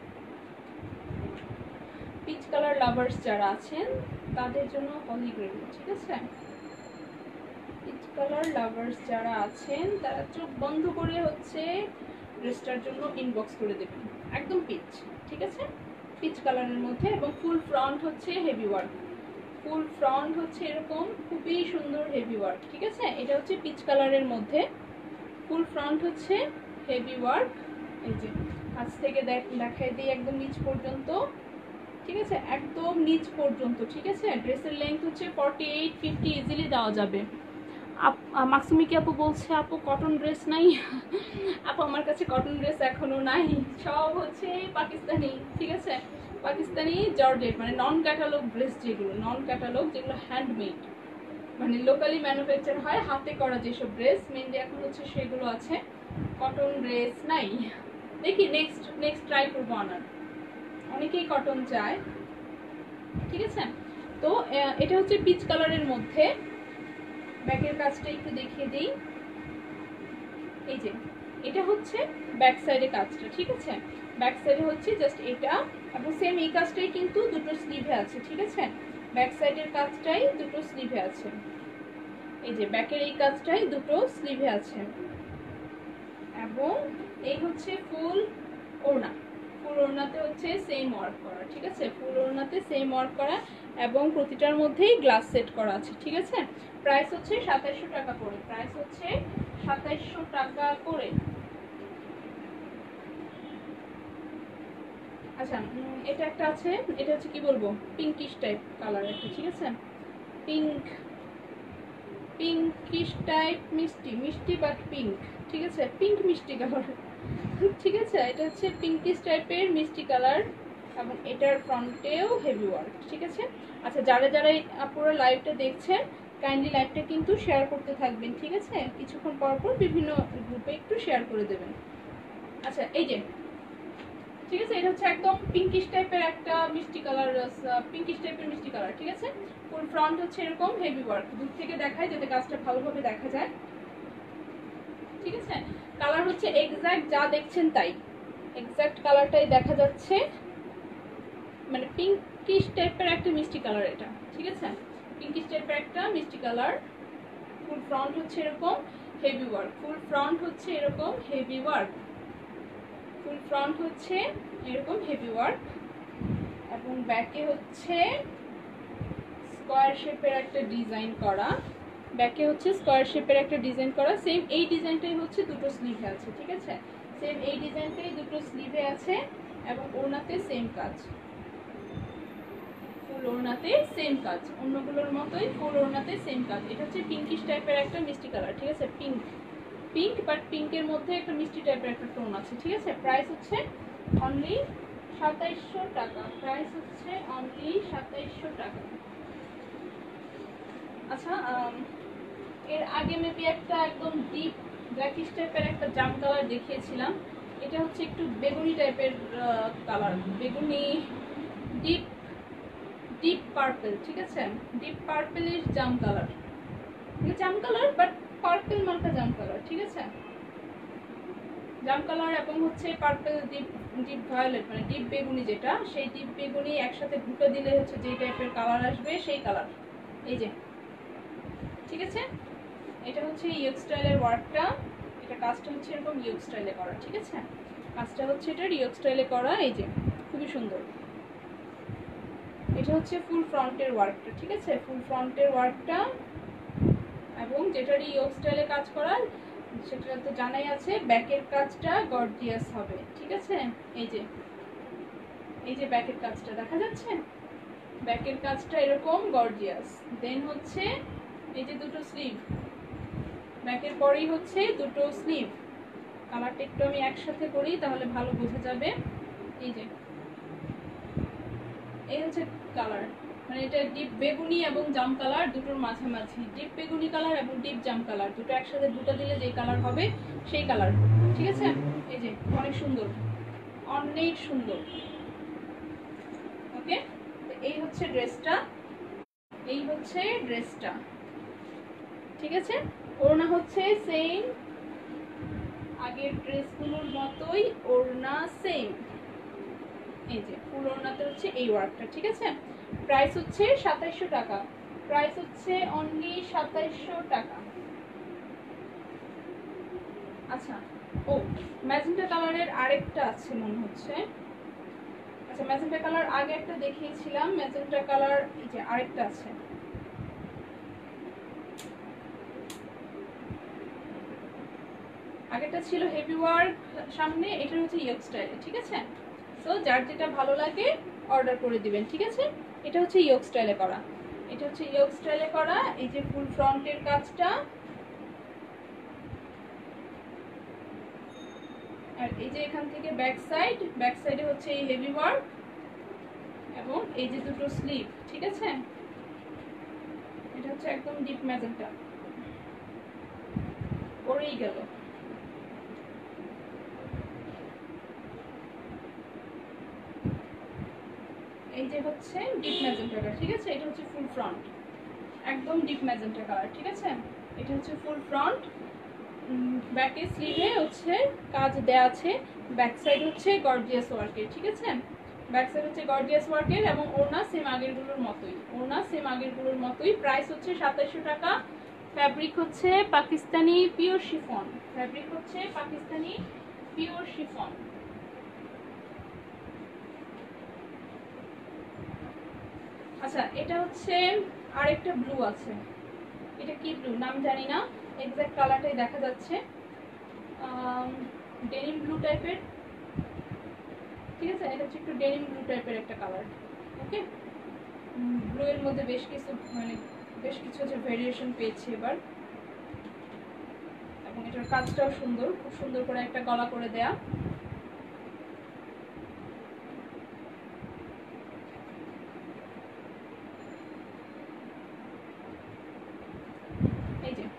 Peach colour lovers যারা আছেন তাদের জন্য হলি গ্রেড, ঠিক আছে? পিচ কালার লাভার্স যারা আছেন তারা চোখ বন্ধ করে হচ্ছে ড্রেসটার জন্য ইনবক্স করে দেবেন। একদম পিচ, ঠিক আছে? পিচ কালারের মধ্যে এবং ফুল ফ্রন্ট হচ্ছে হেভি ওয়ার্ক, ফুল ফ্রন্ট হচ্ছে এরকম খুবই সুন্দর হেভি ওয়ার্ক, ঠিক আছে? এটা হচ্ছে পিচ কালারের মধ্যে ফুল ফ্রন্ট হচ্ছে হেভি ওয়ার্ক। এই যে কাছ থেকে দেখাই দিই একদম নিচ পর্যন্ত, ঠিক আছে? একদম নিচ পর্যন্ত, ঠিক আছে? ড্রেসের লেন্থ হচ্ছে 48-50 ইজিলি দেওয়া যাবে। মাকসুমিকি আপু বলছে আপু কটন ড্রেস নাই। আপু আমার কাছে কটন ড্রেস এখনো নাই, সব হচ্ছে পাকিস্তানি, ঠিক আছে? পাকিস্তানি জর্জেট মানে নন ক্যাটালগ ড্রেস, যেগুলো নন ক্যাটালগ, যেগুলো হ্যান্ডমেড মানে লোকালি ম্যানুফ্যাকচার হয়, হাতে করা যেসব ড্রেস মেনলি এখন হচ্ছে সেগুলো আছে। কটন ড্রেস নাই, দেখি নেক্সট ট্রাই করবো আনার, অনেকেই কটন চায়, ঠিক আছে? তো এটা হচ্ছে পিচ কালারের মধ্যে। ব্যাকের কাজটা একটু দেখিয়ে দিই। এই যে এটা হচ্ছে ব্যাক সাইডে কাজটা, ঠিক আছে? ব্যাক সাইডে হচ্ছে জাস্ট এটা এবং সেম এই কাজটাই কিন্তু দুটো স্লিভে আছে, ঠিক আছে? ব্যাক সাইডের কাজটাই দুটো স্লিভে আছে, এই যে ব্যাকের এই কাজটাই দুটো স্লিভে আছে এবং এই হচ্ছে ফুল ওড়না, ফুল ওড়নাতে হচ্ছে সেম ওয়ার্ক করা, ঠিক আছে? ফুল ওড়নাতে সেম ওয়ার্ক করা এবং প্রতিটার মধ্যেই গ্লাস সেট করা আছে, ঠিক আছে? প্রাইস হচ্ছে 2700 টাকা করে, প্রাইস হচ্ছে 2700 টাকা করে। আচ্ছা এটা একটা আছে, এটা হচ্ছে কি বলবো, পিঙ্কিশ টাইপ কালার একটা, ঠিক আছে, পিঙ্কিশ টাইপ, মিষ্টি মিষ্টি বাট পিঙ্ক, ঠিক আছে, পিঙ্ক মিষ্টি কালার ঠিক আছে, এটা হচ্ছে পিঙ্কিশ টাইপের মিষ্টি কালার এবং এটার ফ্রন্টেও হেভি ওয়ার্ক, ঠিক আছে। আচ্ছা যারা যারা পুরো লাইভটা দেখছেন কাইন্ডলি লাইভটা কিন্তু শেয়ার করতে থাকবেন, ঠিক আছে, কিছুক্ষণ পর পর বিভিন্ন গ্রুপে একটু শেয়ার করে দেবেন। আচ্ছা এই যে, ঠিক আছে, এটা হচ্ছে একদম পিঙ্কিশ টাইপের একটা মিষ্টি কালার, পিঙ্কিশ টাইপের মিষ্টি কালার, ঠিক আছে। ফুল ফ্রন্ট হচ্ছে এরকম হেভি ওয়ার্ক, দূর থেকে দেখায় যাতে কাজটা ভালোভাবে দেখা যায়, ঠিক আছে। কালার হচ্ছে এক্স্যাক্ট যা দেখছেন তাই, এক্স্যাক্ট কালারটাই দেখা যাচ্ছে, মানে পিঙ্কিশ টাইপের একটা মিষ্টি কালার এটা, ঠিক আছে, পিঙ্কিশ টাইপের একটা মিষ্টি কালার। ফুল ফ্রন্ট হচ্ছে এরকম হেভি ওয়ার্ক, ফুল ফ্রন্ট হচ্ছে এরকম হেভি ওয়ার্ক, ফুল ফ্রন্ট হচ্ছে এরকম হেভি ওয়ার্ক এবং ব্যাকে হচ্ছে স্কয়ার শেপের একটা ডিজাইন করা, ব্যাকে হচ্ছে স্কয়ার শেপের একটা ডিজাইন করা, সেম এই ডিজাইনটাই হচ্ছে দুটো স্লিভে আছে, ঠিক আছে, সেম এই ডিজাইনটাই দুটো স্লিভে আছে এবং ওড়নাতে সেম কাজ, ফুল ওড়নাতে সেম কাজ, অন্যগুলোর মতোই ফুল ওড়নাতে সেম কাজ। এটা হচ্ছে পিঙ্কিশ টাইপের একটা মিষ্টি কালার, ঠিক আছে, পিঙ্ক পিঙ্ক বাট পিঙ্কের মধ্যে একটা মিষ্টি টাইপের একটা টোন আছে, ঠিক আছে। প্রাইস হচ্ছে অনলি 2700 টাকা, প্রাইস হচ্ছে অনলি 2700 টাকা। আচ্ছা এর আগে মেবি একটা একদম ডিপ ব্ল্যাকিশ টাইপের একটা জাম কালার দেখিয়েছিলাম, এটা হচ্ছে একটু বেগুনি টাইপের কালার, বেগুনি ডিপ ডিপ পার্পল, ঠিক আছে, ডিপ পার্পলিশ জাম কালার, জাম কালার বাট পার্পল মার্কা জাম কালার, ঠিক আছে, জাম কালার এবং হচ্ছে পার্পল ডিপ ডিপ ভায়োলেট, মানে ডিপ বেগুনি যেটা, সেই ডিপ বেগুনি একসাথে দুটো দিলে হচ্ছে যে টাইপের কালার আসবে সেই কালার, এই যে, ঠিক আছে। এটা হচ্ছে ইয়োগ স্টাইলের ওয়ার্কটা, এটা কাজটা হচ্ছে এরকম ইয়োগ স্টাইলে করা, ঠিক আছে, কাজটা হচ্ছে এটা ইয়োগ স্টাইলে করা, এই যে খুবই সুন্দর। এটা হচ্ছে ফুল ফ্রন্টের ওয়ার্কটা, ঠিক আছে, ফুল ফ্রন্টের ওয়ার্কটা এবং যেটার ইয়োগ স্টাইলে কাজ করা সেটা তো জানাই আছে, ব্যাকের কাজটা গর্জিয়াস হবে, ঠিক আছে, এই যে, এই যে ব্যাকের কাজটা দেখা যাচ্ছে, ব্যাকের কাজটা এরকম গর্জিয়াস, দেন হচ্ছে এই যে দুটো স্লিভ, ব্যাকের পরেই হচ্ছে দুটো স্লিভ, কালারটা একটু আমি একসাথে করি তাহলে ভালো বোঝা যাবে, এই যে, এই হচ্ছে কালার, মানে এটা ডিপ বেগুনি এবং জাম কালার দুটোর মাঝামাঝি, ডিপ বেগুনি কালার এবং ডিপ জাম কালার দুটো একসাথে দুটো দিলে যে কালার হবে সেই কালার, ঠিক আছে, এই যে অনেক সুন্দর, অনেক সুন্দর। ওকে, এই হচ্ছে ড্রেসটা, এই হচ্ছে ড্রেসটা, ঠিক আছে। ওড়না হচ্ছে সেম আগের ড্রেসগুলোর মতোই, ওড়না সেম, এই যে ফুল ওড়নাতে হচ্ছে এই ওয়ার্কটা, ঠিক আছে। প্রাইস হচ্ছে 2700 টাকা, প্রাইস হচ্ছে অনলি 2700 টাকা। আচ্ছা ও ম্যাজেন্টা কালারের আরেকটা আছে মনে হচ্ছে, আচ্ছা ম্যাজেন্টা কালার আগে একটা দেখিয়েছিলাম, ম্যাজেন্টা কালার এই যে আরেকটা আছে, আগেরটা ছিল হেভি ওয়ার্ক সামনে, এটা হচ্ছে ইয়োগ স্টাইল, ঠিক আছে। সো যার যেটা ভালো লাগে অর্ডার করে দিবেন, ঠিক আছে। এটা হচ্ছে ইয়োগ স্টাইলে করা, এটা হচ্ছে ইয়োগ স্টাইলে করা, এই যে ফুল ফ্রন্টের কাজটা আর এই যে এখান থেকে ব্যাক সাইডে হচ্ছে এই হেভি ওয়ার্ক এবং এই যে দুটো স্লিভ, ঠিক আছে। এটা হচ্ছে একদম ডিপ ম্যাজেন্টা, পরেই গেল, এই যে হচ্ছে ডিপ ম্যাজেন্টা, ঠিক আছে। এটা হচ্ছে ফুল ফ্রন্ট, একদম ডিপ ম্যাজেন্টা কালার, ঠিক আছে। এটা হচ্ছে ফুল ফ্রন্ট, ব্যাকে স্লিভে হচ্ছে কাজ দেয়া আছে, ব্যাক সাইড হচ্ছে গর্জিয়াস ওয়ার্কের, ঠিক আছে, ব্যাক সাইড হচ্ছে গর্জিয়াস ওয়ার্কের এবং ওড়না সেম আগেরগুলোর মতোই, ওড়না সেম আগেরগুলোর মতোই। প্রাইস হচ্ছে 2700 টাকা। ফ্যাব্রিক হচ্ছে পাকিস্তানি পিওর শিফন, ফ্যাব্রিক হচ্ছে পাকিস্তানি পিওর শিফন। আচ্ছা এটা হচ্ছে আরেকটা ব্লু আছে, এটা কি ব্লু নাম জানি না, এক্সাক্ট কালারটাই দেখা যাচ্ছে, ডেনিম ব্লু টাইপের, ঠিক আছে, এটা হচ্ছে একটু ডেনিম ব্লু টাইপের একটা কালার। ওকে, ব্লু এর মধ্যে বেশ কিছু হচ্ছে ভেরিয়েশন পেয়েছি এবার, এবং এটার কাজটাও সুন্দর, খুব সুন্দর করে একটা গলা করে দেয়া। এই যে,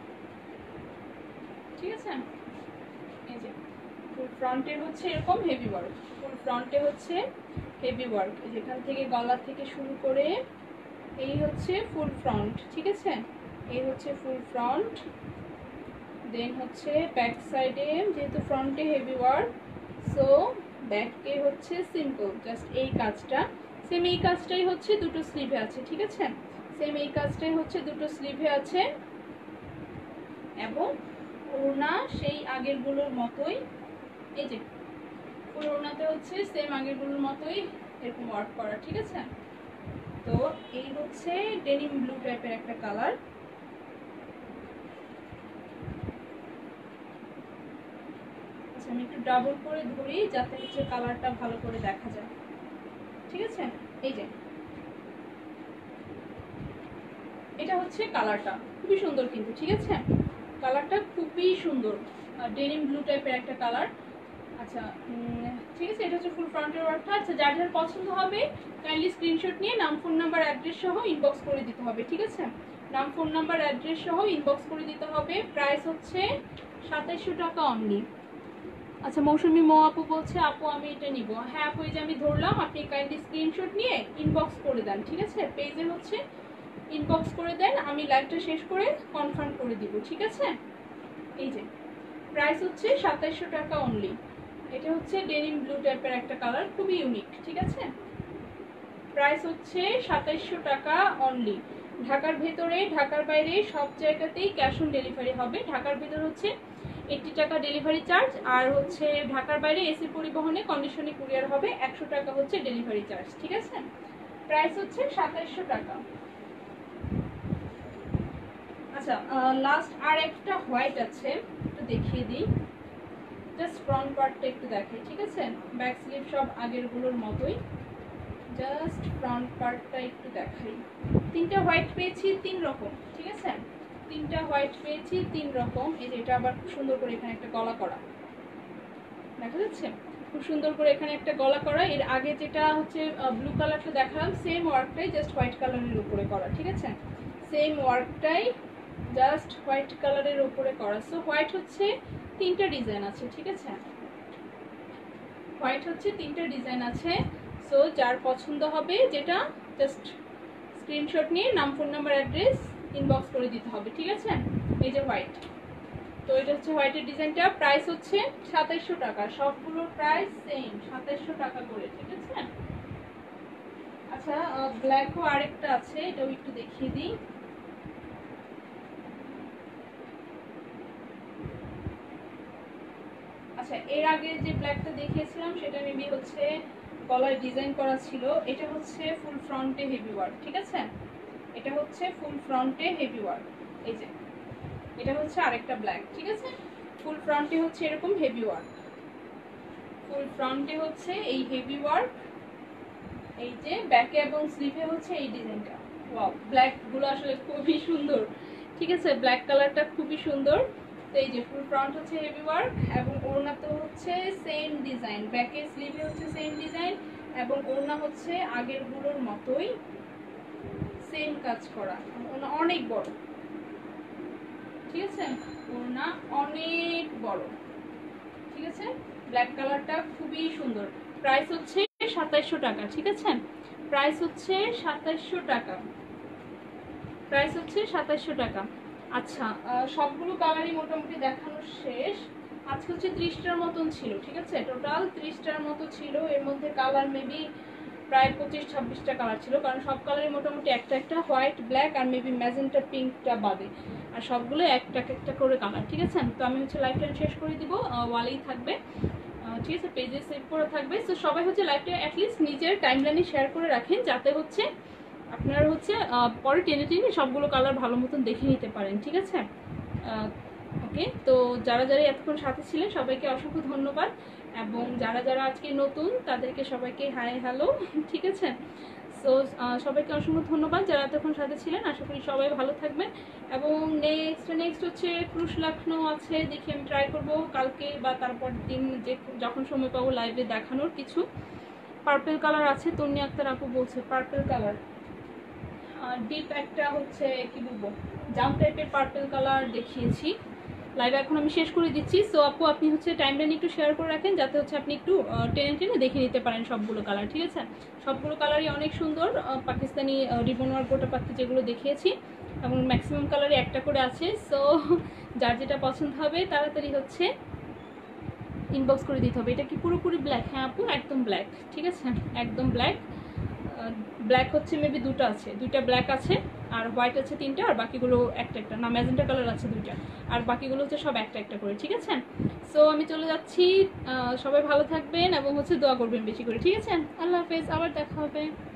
ঠিক আছে, এই যে ফুল ফ্রন্টে হচ্ছে এরকম হেভি ওয়ার্ক, ফুল ফ্রন্টে হচ্ছে হেভি ওয়ার্ক, যেখান থেকে গলা থেকে শুরু করে এই হচ্ছে ফুল ফ্রন্ট। ঠিক আছে, এই হচ্ছে ফুল ফ্রন্ট। দেন হচ্ছে ব্যাক সাইডে, যেহেতু ফ্রন্টে হেভি ওয়ার্ক, সো ব্যাকে হচ্ছে সিম্পল, জাস্ট এই কাজটা। সেম এই কাজটাই হচ্ছে দুটো স্লিভে আছে। ঠিক আছে, সেম এই কাজটাই হচ্ছে দুটো স্লিভে আছে, এবং ওড়না সেই আগেরগুলোর মতোই, এই যে ফুল ওড়নাতে হচ্ছে সেম আগেরগুলোর মতোই এরকম ওয়ার্ক করা। ঠিক আছে, তো এই হচ্ছে ডেনিম ব্লু টাইপের একটা কালার। আচ্ছা, আমি একটু ডাবল করে ধরি যাতে হচ্ছে কালারটা ভালো করে দেখা যায়। ঠিক আছে, এই যে এটা হচ্ছে কালারটা, খুবই সুন্দর কিন্তু। ঠিক আছে, কালারটা খুবই সুন্দর, ডেনিম ব্লু টাইপের একটা কালার। আচ্ছা, ঠিক আছে, এটা হচ্ছে ফুল ফ্রন্টের ওয়ার্কটা। আচ্ছা, যার যার পছন্দ হবে কাইন্ডলি স্ক্রিনশট নিয়ে নাম, ফোন নাম্বার, অ্যাড্রেস সহ ইনবক্স করে দিতে হবে। ঠিক আছে, নাম, ফোন নাম্বার, অ্যাড্রেস সহ ইনবক্স করে দিতে হবে। প্রাইস হচ্ছে 2700 টাকা অনলি। আচ্ছা, মৌসুমী মো আপু বলছে আপু আমি এটা নিব। হ্যাঁ আপু, এই যে আমি ধরলাম, আপনি কাইন্ডলি স্ক্রিনশট নিয়ে ইনবক্স করে দেন। ঠিক আছে, পেজে হচ্ছে ইনবক্স করে দেন, আমি লাইভটা শেষ করে কনফার্ম করে দিব। ঠিক আছে, এই যে প্রাইস হচ্ছে 2700 টাকা অনলি। এটা হচ্ছে ডেনিম ব্লু টাইপের একটা কালার, খুবই ইউনিক। ঠিক আছে, প্রাইস হচ্ছে 2700 টাকা অনলি। ঢাকার ভেতরে, ঢাকার বাইরে সব জায়গাতেই ক্যাশ অন ডেলিভারি হবে। ঢাকার ভেতর হচ্ছে 80 টাকা ডেলিভারি চার্জ, আর হচ্ছে ঢাকার বাইরে এসি পরিবহনে কন্ডিশনে কুরিয়ার হবে 100 টাকা হচ্ছে ডেলিভারি চার্জ। ঠিক আছে, প্রাইস হচ্ছে 2700 টাকা। আচ্ছা, লাস্ট আর একটা হোয়াইট আছে, একটু দেখিয়ে দিই। জাস্ট ফ্রন্ট পার্টটা একটু দেখাই। ঠিক আছে, ব্যাক স্লিভ সব আগেরগুলোর মতোই, জাস্ট ফ্রন্ট পার্টটা একটু দেখাই। তিনটা হোয়াইট পেয়েছি 3 রকম। ঠিক আছে, তিনটা হোয়াইট পেয়েছি 3 রকম। এই যে এটা আবার খুব সুন্দর করে এখানে একটা গলা করা, দেখা যাচ্ছে খুব সুন্দর করে এখানে একটা গলা করা। এর আগে যেটা হচ্ছে ব্লু কালারটা দেখালাম, সেম ওয়ার্কটাই জাস্ট হোয়াইট কালারের উপরে করা। ঠিক আছে, সেম ওয়ার্কটাই জাস্ট হোয়াইট কালারের উপরে করা। সো হোয়াইট হচ্ছে 3টা ডিজাইন আছে। ঠিক আছে, হোয়াইট হচ্ছে 3টা ডিজাইন আছে। সো যার পছন্দ হবে যেটা, জাস্ট স্ক্রিনশট নিয়ে নাম, ফোন নাম্বার, অ্যাড্রেস ইনবক্স করে দিতে হবে। ঠিক আছে, এই যে হোয়াইট, তো এটা হচ্ছে হোয়াইটের ডিজাইনটা। প্রাইস হচ্ছে 2700 টাকা, সবগুলোর প্রাইস সেম 2700 টাকা করে। ঠিক আছে, আচ্ছা ব্ল্যাকও আরেকটা আছে, এটাও একটু দেখিয়ে দিই। আচ্ছা, এর আগে যে ব্ল্যাকটা দেখিয়েছিলাম সেটা মেবি হচ্ছে গলায় ডিজাইন করা ছিল। এটা হচ্ছে ফুল ফ্রন্টে হেভি ওয়ার্ক। ঠিক আছে, এটা হচ্ছে ফুল ফ্রন্টে হেভি ওয়ার্ক। এই যে এটা হচ্ছে আরেকটা ব্ল্যাক। ঠিক আছে, ফুল ফ্রন্টে হচ্ছে এরকম হেভি ওয়ার্ক, ফুল ফ্রন্টে হচ্ছে এই হেভি ওয়ার্ক। এই যে ব্যাকে এবং স্লিভে হচ্ছে এই ডিজাইনটা। ওয়াও, ব্ল্যাক গুলো আসলে খুবই সুন্দর। ঠিক আছে, ব্ল্যাক কালারটা খুবই সুন্দর। তো এই যে ফুল ফ্রন্ট হচ্ছে হেভি ওয়ার্ক, এবং ওড়নাতে হচ্ছে সেম ডিজাইন, ব্যাকে স্লিভে হচ্ছে সেম ডিজাইন, এবং ওড়না হচ্ছে আগের গুলোর মতোই সেম কাজ করা। ওড়না অনেক বড়। ঠিক আছে, ওড়না অনেক বড়। ঠিক আছে, ব্ল্যাক কালারটা খুবই সুন্দর। প্রাইস হচ্ছে 2700 টাকা। ঠিক আছে, প্রাইস হচ্ছে 2700 টাকা, প্রাইস হচ্ছে 2700 টাকা। আচ্ছা, সবগুলো কালারই মোটামুটি দেখানো শেষ। আজকে হচ্ছে 30টার মতন ছিল। ঠিক আছে, টোটাল 30টার মতো ছিল। এর মধ্যে কালার মেবি প্রায় 25-26টা কালার ছিল, কারণ সব কালারই মোটামুটি একটা একটা, হোয়াইট, ব্ল্যাক আর মেবি ম্যাজেন্টা পিঙ্কটা বাদে, আর সবগুলো একটা একটা করে কালার। ঠিক আছে, তো আমি হচ্ছে লাইভটা শেষ করে দিব, ওয়ালেই থাকবে। ঠিক আছে, পেজে সেভ করে থাকবে। তো সবাই হচ্ছে লাইভটা অ্যাটলিস্ট নিজের টাইমলাইনে শেয়ার করে রাখেন, যাতে হচ্ছে আপনারা হচ্ছে পরে টেনে টেনে সবগুলো কালার ভালো মতন দেখে নিতে পারেন। ঠিক আছে, ওকে, তো যারা যারা এতক্ষণ সাথে ছিলেন সবাইকে অসংখ্য ধন্যবাদ। এবং যারা যারা আজকে নতুন তাদেরকে সবাইকে হাই হ্যালো, ঠিক আছে। সো সবাইকে অসংখ্য ধন্যবাদ যারা এতক্ষণ সাথে ছিলেন। আশা করি সবাই ভালো থাকবেন। এবং নেক্সট হচ্ছে ক্রুশ লাখনো আছে, দেখি আমি ট্রাই করবো কালকে বা তারপর দিন যে যখন সময় পাবো লাইভে দেখানোর কিছু। পার্পেল কালার আছে, তন্নি আক্তার আপু বলছে পার্পেল কালার ডিপ একটা হচ্ছে কি বলবো জাম টাইপের পার্পেল কালার দেখিয়েছি লাইভে, এখন আমি শেষ করে দিচ্ছি। সো আপু আপনি হচ্ছে টাইমলাইন একটু শেয়ার করে রাখেন যাতে হচ্ছে আপনি একটু টেনে টেনে দেখে নিতে পারেন সবগুলো কালার, ঠিক আছে। সবগুলো কালারই অনেক সুন্দর, পাকিস্তানি রিবন ওয়ার্ক গোটা পাখি যেগুলো দেখিয়েছি, এবং ম্যাক্সিমাম কালারই একটা করে আছে। সো যার যেটা পছন্দ হবে তাড়াতাড়ি হচ্ছে ইনবক্স করে দিতে হবে। এটা কি পুরোপুরি ব্ল্যাক? হ্যাঁ আপু একদম ব্ল্যাক, ঠিক আছে, একদম ব্ল্যাক। ব্ল্যাক হচ্ছে মেবি দুটো আছে, দুইটা ব্ল্যাক আছে, আর হোয়াইট আছে তিনটা, আর বাকিগুলো একটা একটা না, ম্যাজেন্টা কালার আছে দুইটা, আর বাকিগুলো হচ্ছে সব একটা একটা করে, ঠিক আছে। সো আমি চলে যাচ্ছি, সবাই ভালো থাকবেন এবং হচ্ছে দোয়া করবেন বেশি করে, ঠিক আছে। আল্লাহ হাফেজ, আবার দেখা হবে।